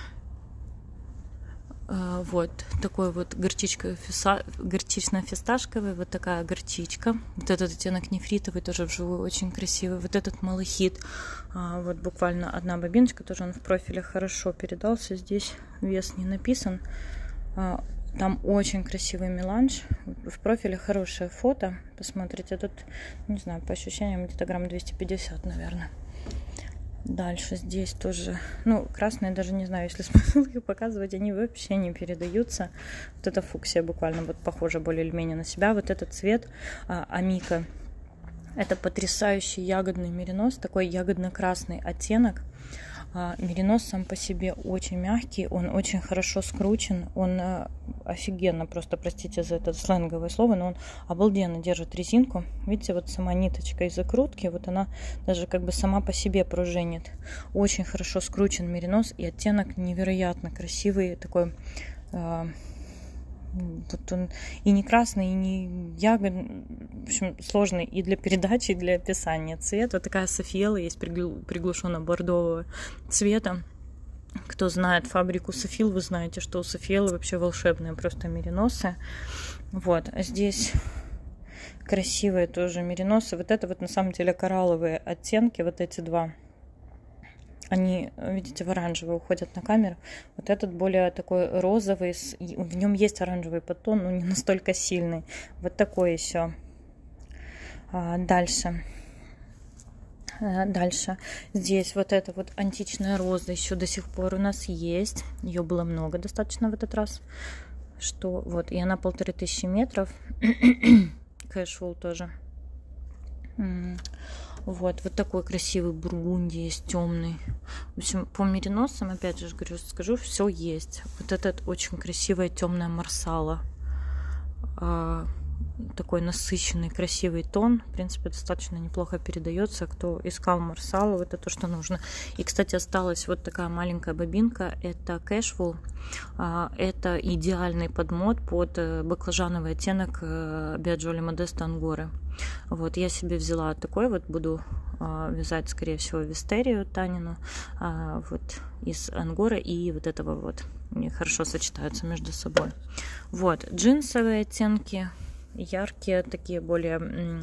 Вот такой вот горчично-фисташковый, вот такая горчичка. Вот этот оттенок нефритовый тоже вживую очень красивый. Вот этот малахит, вот буквально одна бобиночка, тоже он в профиле хорошо передался. Здесь вес не написан. Там очень красивый меланж. В профиле хорошее фото. Посмотрите, тут, не знаю, по ощущениям где-то грамм 250, наверное. Дальше здесь тоже, ну, красные даже не знаю, если смысл их показывать, они вообще не передаются. Вот эта фуксия буквально вот похожа более или менее на себя. Вот этот цвет Амика, это потрясающий ягодный меринос, такой ягодно-красный оттенок. Меринос сам по себе очень мягкий, он очень хорошо скручен, он офигенно, просто простите за это сленговое слово, но он обалденно держит резинку. Видите, вот сама ниточка из закрутки, вот она даже как бы сама по себе пружинит. Очень хорошо скручен меринос, и оттенок невероятно красивый, такой... Вот он и не красный, и не ягодный, в общем, сложный и для передачи, и для описания цвет. Вот такая Софиэлла есть приглушенно-бордового цвета. Кто знает фабрику Софил, вы знаете, что у Софиэллы вообще волшебные просто мериносы. Вот, а здесь красивые тоже мериносы. Вот это вот на самом деле коралловые оттенки, вот эти два. Они, видите, в оранжевый уходят на камеру. Вот этот более такой розовый, в нем есть оранжевый подтон, но не настолько сильный. Вот такой еще. Дальше. Здесь вот эта вот античная роза еще до сих пор у нас есть. Ее было много достаточно в этот раз. Что вот, и она 1500 метров. Casual тоже. Вот такой красивый бургундий есть, темный. В общем, по мериносам, опять же говорю, скажу, все есть. Вот этот очень красивая темная марсала. Такой насыщенный, красивый тон. В принципе, достаточно неплохо передается. Кто искал марсалу, это то, что нужно. И, кстати, осталась вот такая маленькая бобинка. Это Cashful. Это идеальный подмод под баклажановый оттенок Biaggioli Modesto Ангоры. Вот, я себе взяла такой вот, буду вязать, скорее всего, вистерию Танину, вот, из Ангоры, и вот этого вот. Они хорошо сочетаются между собой. Вот, джинсовые оттенки, яркие, такие более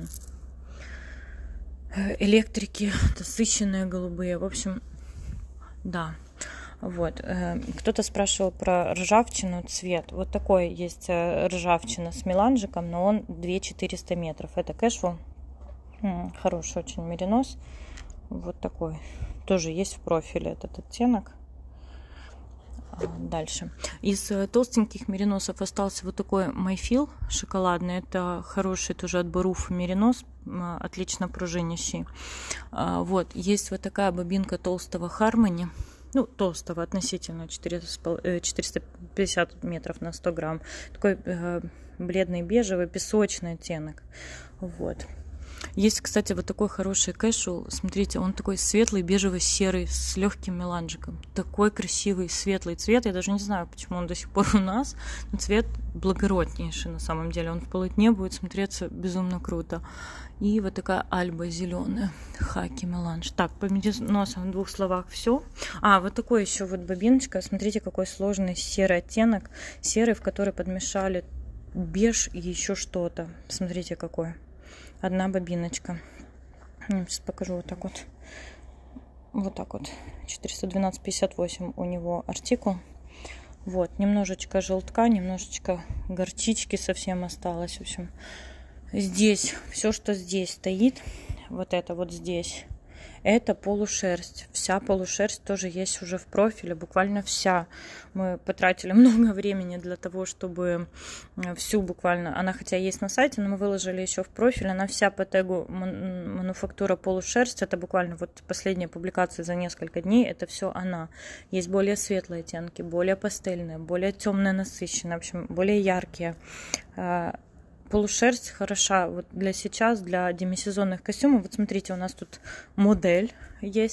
электрики, насыщенные голубые. В общем, да. Вот. Кто-то спрашивал про ржавчину, цвет. Вот такой есть ржавчина с меланжиком, но он 2400 метров. Это Cashful. Хороший очень меринос. Вот такой. Тоже есть в профиле этот оттенок. Дальше. Из толстеньких мериносов остался вот такой Майфил шоколадный. Это хороший тоже от Баруфа меринос. Отлично пружинящий. Вот. Есть вот такая бобинка толстого Harmony. Ну, толстого относительно, 450 метров на 100 грамм. Такой бледный бежевый песочный оттенок. Вот. Есть, кстати, вот такой хороший Casual. Смотрите, он такой светлый, бежево-серый, с легким меланжиком. Такой красивый, светлый цвет. Я даже не знаю, почему он до сих пор у нас. Но цвет благороднейший на самом деле. Он в полотне будет смотреться безумно круто. И вот такая альба зеленая. Хаки меланж. Так, по мериносам в двух словах все. Вот такой еще вот бобиночка. Смотрите, какой сложный серый оттенок. Серый, в который подмешали беж и еще что-то. Смотрите, какой. Одна бобиночка. Сейчас покажу вот так вот. Вот так вот. 412,58 у него артикул. Вот. Немножечко желтка, немножечко горчички совсем осталось. В общем, здесь, все, что здесь стоит, вот это вот здесь, это полушерсть. Вся полушерсть тоже есть уже в профиле, буквально вся. Мы потратили много времени для того, чтобы всю буквально, она хотя есть на сайте, но мы выложили еще в профиль, она вся по тегу мануфактура полушерсть, это буквально вот последняя публикация за несколько дней, это все она. Есть более светлые оттенки, более пастельные, более темные, насыщенные, в общем, более яркие. Полушерсть хороша вот для сейчас, для демисезонных костюмов. Вот смотрите, у нас тут модель есть.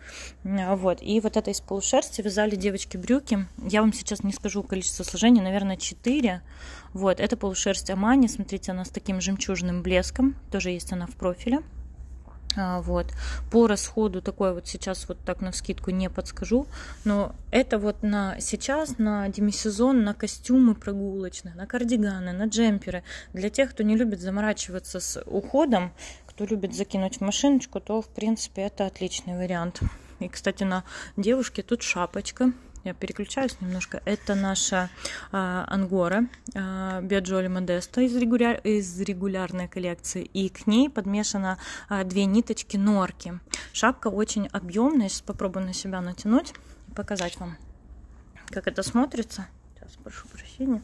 Вот. И вот это из полушерсти вязали девочки брюки. Я вам сейчас не скажу количество сложений, наверное, 4. Вот. Это полушерсть Амани. Смотрите, она с таким жемчужным блеском. Тоже есть она в профиле. Вот. По расходу такой вот сейчас вот так навскидку не подскажу, но это вот на сейчас, на демисезон, на костюмы прогулочные, на кардиганы, на джемперы. Для тех, кто не любит заморачиваться с уходом, кто любит закинуть в машиночку, то в принципе это отличный вариант. И, кстати, на девушке тут шапочка. Я переключаюсь немножко. Это наша ангора Биаджоли Модесто из регулярной коллекции. И к ней подмешано 2 ниточки норки. Шапка очень объемная. Сейчас попробую на себя натянуть и показать вам, как это смотрится. Сейчас, прошу прощения.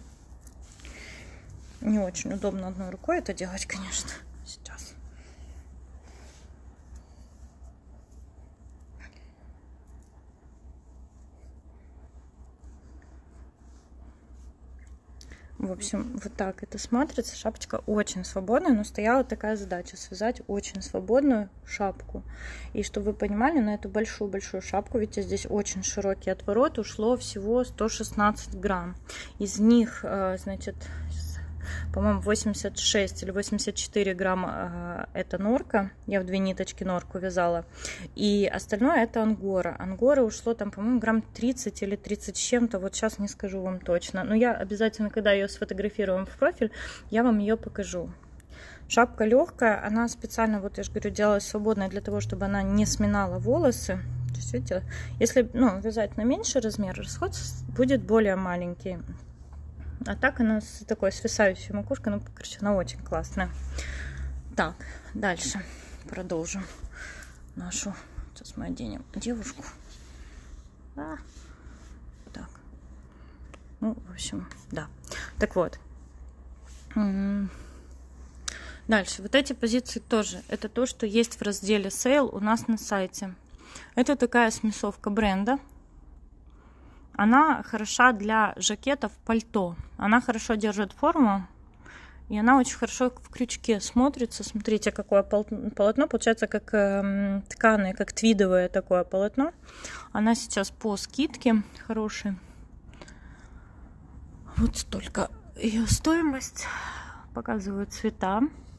Не очень удобно одной рукой это делать, конечно. Сейчас. В общем, вот так это смотрится. Шапочка очень свободная, но стояла такая задача — связать очень свободную шапку. И чтобы вы понимали, на эту большую-большую шапку, ведь здесь очень широкий отворот, ушло всего 116 грамм. Из них, значит, по-моему, 86 или 84 грамма это норка. Я в 2 ниточки норку вязала. И остальное это ангора. Ангора ушло там, по-моему, грамм 30 или 30 с чем-то. Вот сейчас не скажу вам точно. Но я обязательно, когда ее сфотографируем в профиль, я вам ее покажу. Шапка легкая. Она специально, вот я же говорю, делалась свободной для того, чтобы она не сминала волосы. То есть, видите, если вязать на меньший размер, расход будет более маленький. А так она с такой свисающей макушкой, короче, она очень классная. Так, дальше продолжим нашу. Сейчас мы оденем девушку. Так. Ну, в общем, да. Так вот. Дальше. Вот эти позиции тоже. Это то, что есть в разделе Sale у нас на сайте. Это такая смесовка бренда. Она хороша для жакетов, пальто. Она хорошо держит форму. И она очень хорошо в крючке смотрится. Смотрите, какое полотно. Получается, как тканое, как твидовое такое полотно. Она сейчас по скидке хорошей. Вот столько ее стоимость. Показываю цвета.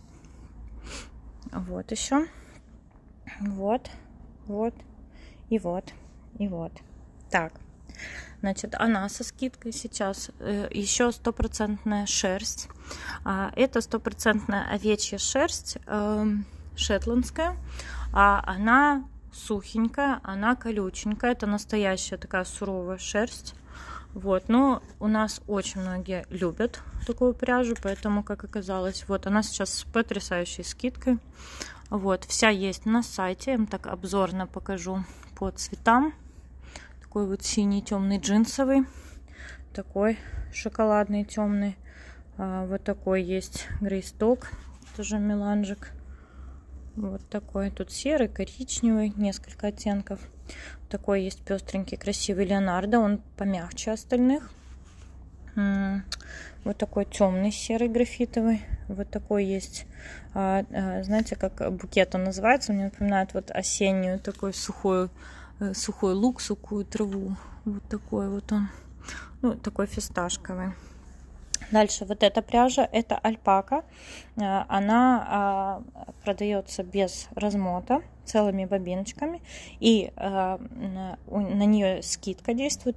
Вот еще. Вот. Вот. И вот. И вот. Так. Значит, она со скидкой сейчас еще 100% шерсть. Это 100% овечья шерсть, шетландская. Она сухенькая, она колюченькая. Это настоящая такая суровая шерсть. Вот, но у нас очень многие любят такую пряжу, поэтому, как оказалось, вот она сейчас с потрясающей скидкой. Вот, вся есть на сайте. Я вам так обзорно покажу по цветам. Такой вот синий темный джинсовый, такой шоколадный темный, вот такой есть грейсток, тоже меланжик, вот такой, тут серый, коричневый, несколько оттенков, такой есть пестренький, красивый Леонардо, он помягче остальных, вот такой темный серый графитовый, вот такой есть, знаете, как букет он называется, мне напоминает вот осеннюю такой сухой лук, сухую траву. Вот такой вот он. Ну, такой фисташковый. Дальше вот эта пряжа, это альпака. Она продается без размота, целыми бобиночками. И на нее скидка действует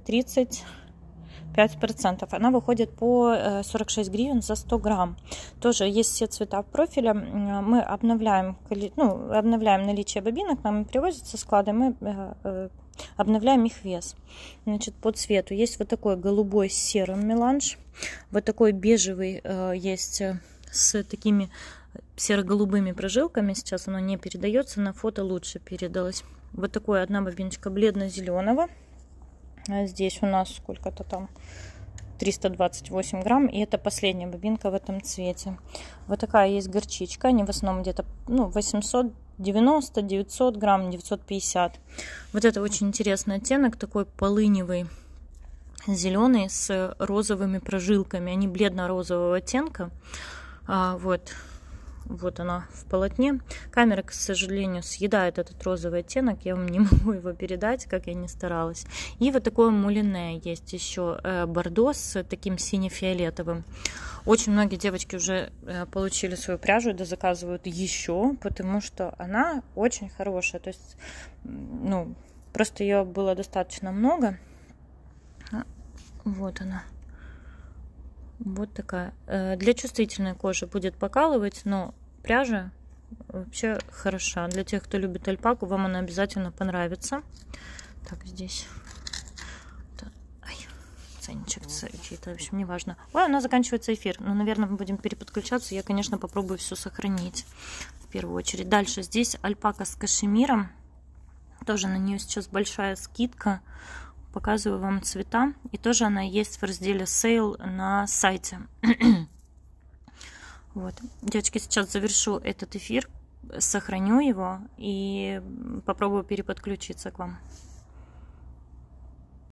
35%. Она выходит по 46 гривен за 100 грамм. Тоже есть все цвета профиля. Мы обновляем наличие бобинок, нам привозят со склада, мы обновляем их вес. Значит, по цвету есть вот такой голубой с серым меланж. Вот такой бежевый есть с такими серо-голубыми прожилками. Сейчас оно не передается, на фото лучше передалось. Вот такой одна бобиночка бледно-зеленого. Здесь у нас сколько-то там 328 грамм, и это последняя бобинка в этом цвете. Вот такая есть горчичка, они в основном где-то 890-900 грамм, 950. Вот это очень интересный оттенок, такой полыневый, зеленый с розовыми прожилками, они бледно-розового оттенка. Вот Вот она в полотне. Камера, к сожалению, съедает этот розовый оттенок. Я вам не могу его передать, как я ни старалась. И вот такое мулине есть еще. Бордо с таким сине-фиолетовым. Очень многие девочки уже получили свою пряжу и дозаказывают еще, потому что она очень хорошая. То есть, ну, просто ее было достаточно много. Вот она. Вот такая. Для чувствительной кожи будет покалывать, но пряжа вообще хороша. Для тех, кто любит альпаку, вам она обязательно понравится. Так, здесь. Ай, ценничек чей-то, в общем, неважно. Ой, у нас заканчивается эфир. Ну, наверное, мы будем переподключаться. Я, конечно, попробую все сохранить в первую очередь. Дальше здесь альпака с кашемиром. Тоже на нее сейчас большая скидка. Показываю вам цвета. И тоже она есть в разделе Sale на сайте. Вот. Девочки, сейчас завершу этот эфир, сохраню его и попробую переподключиться к вам.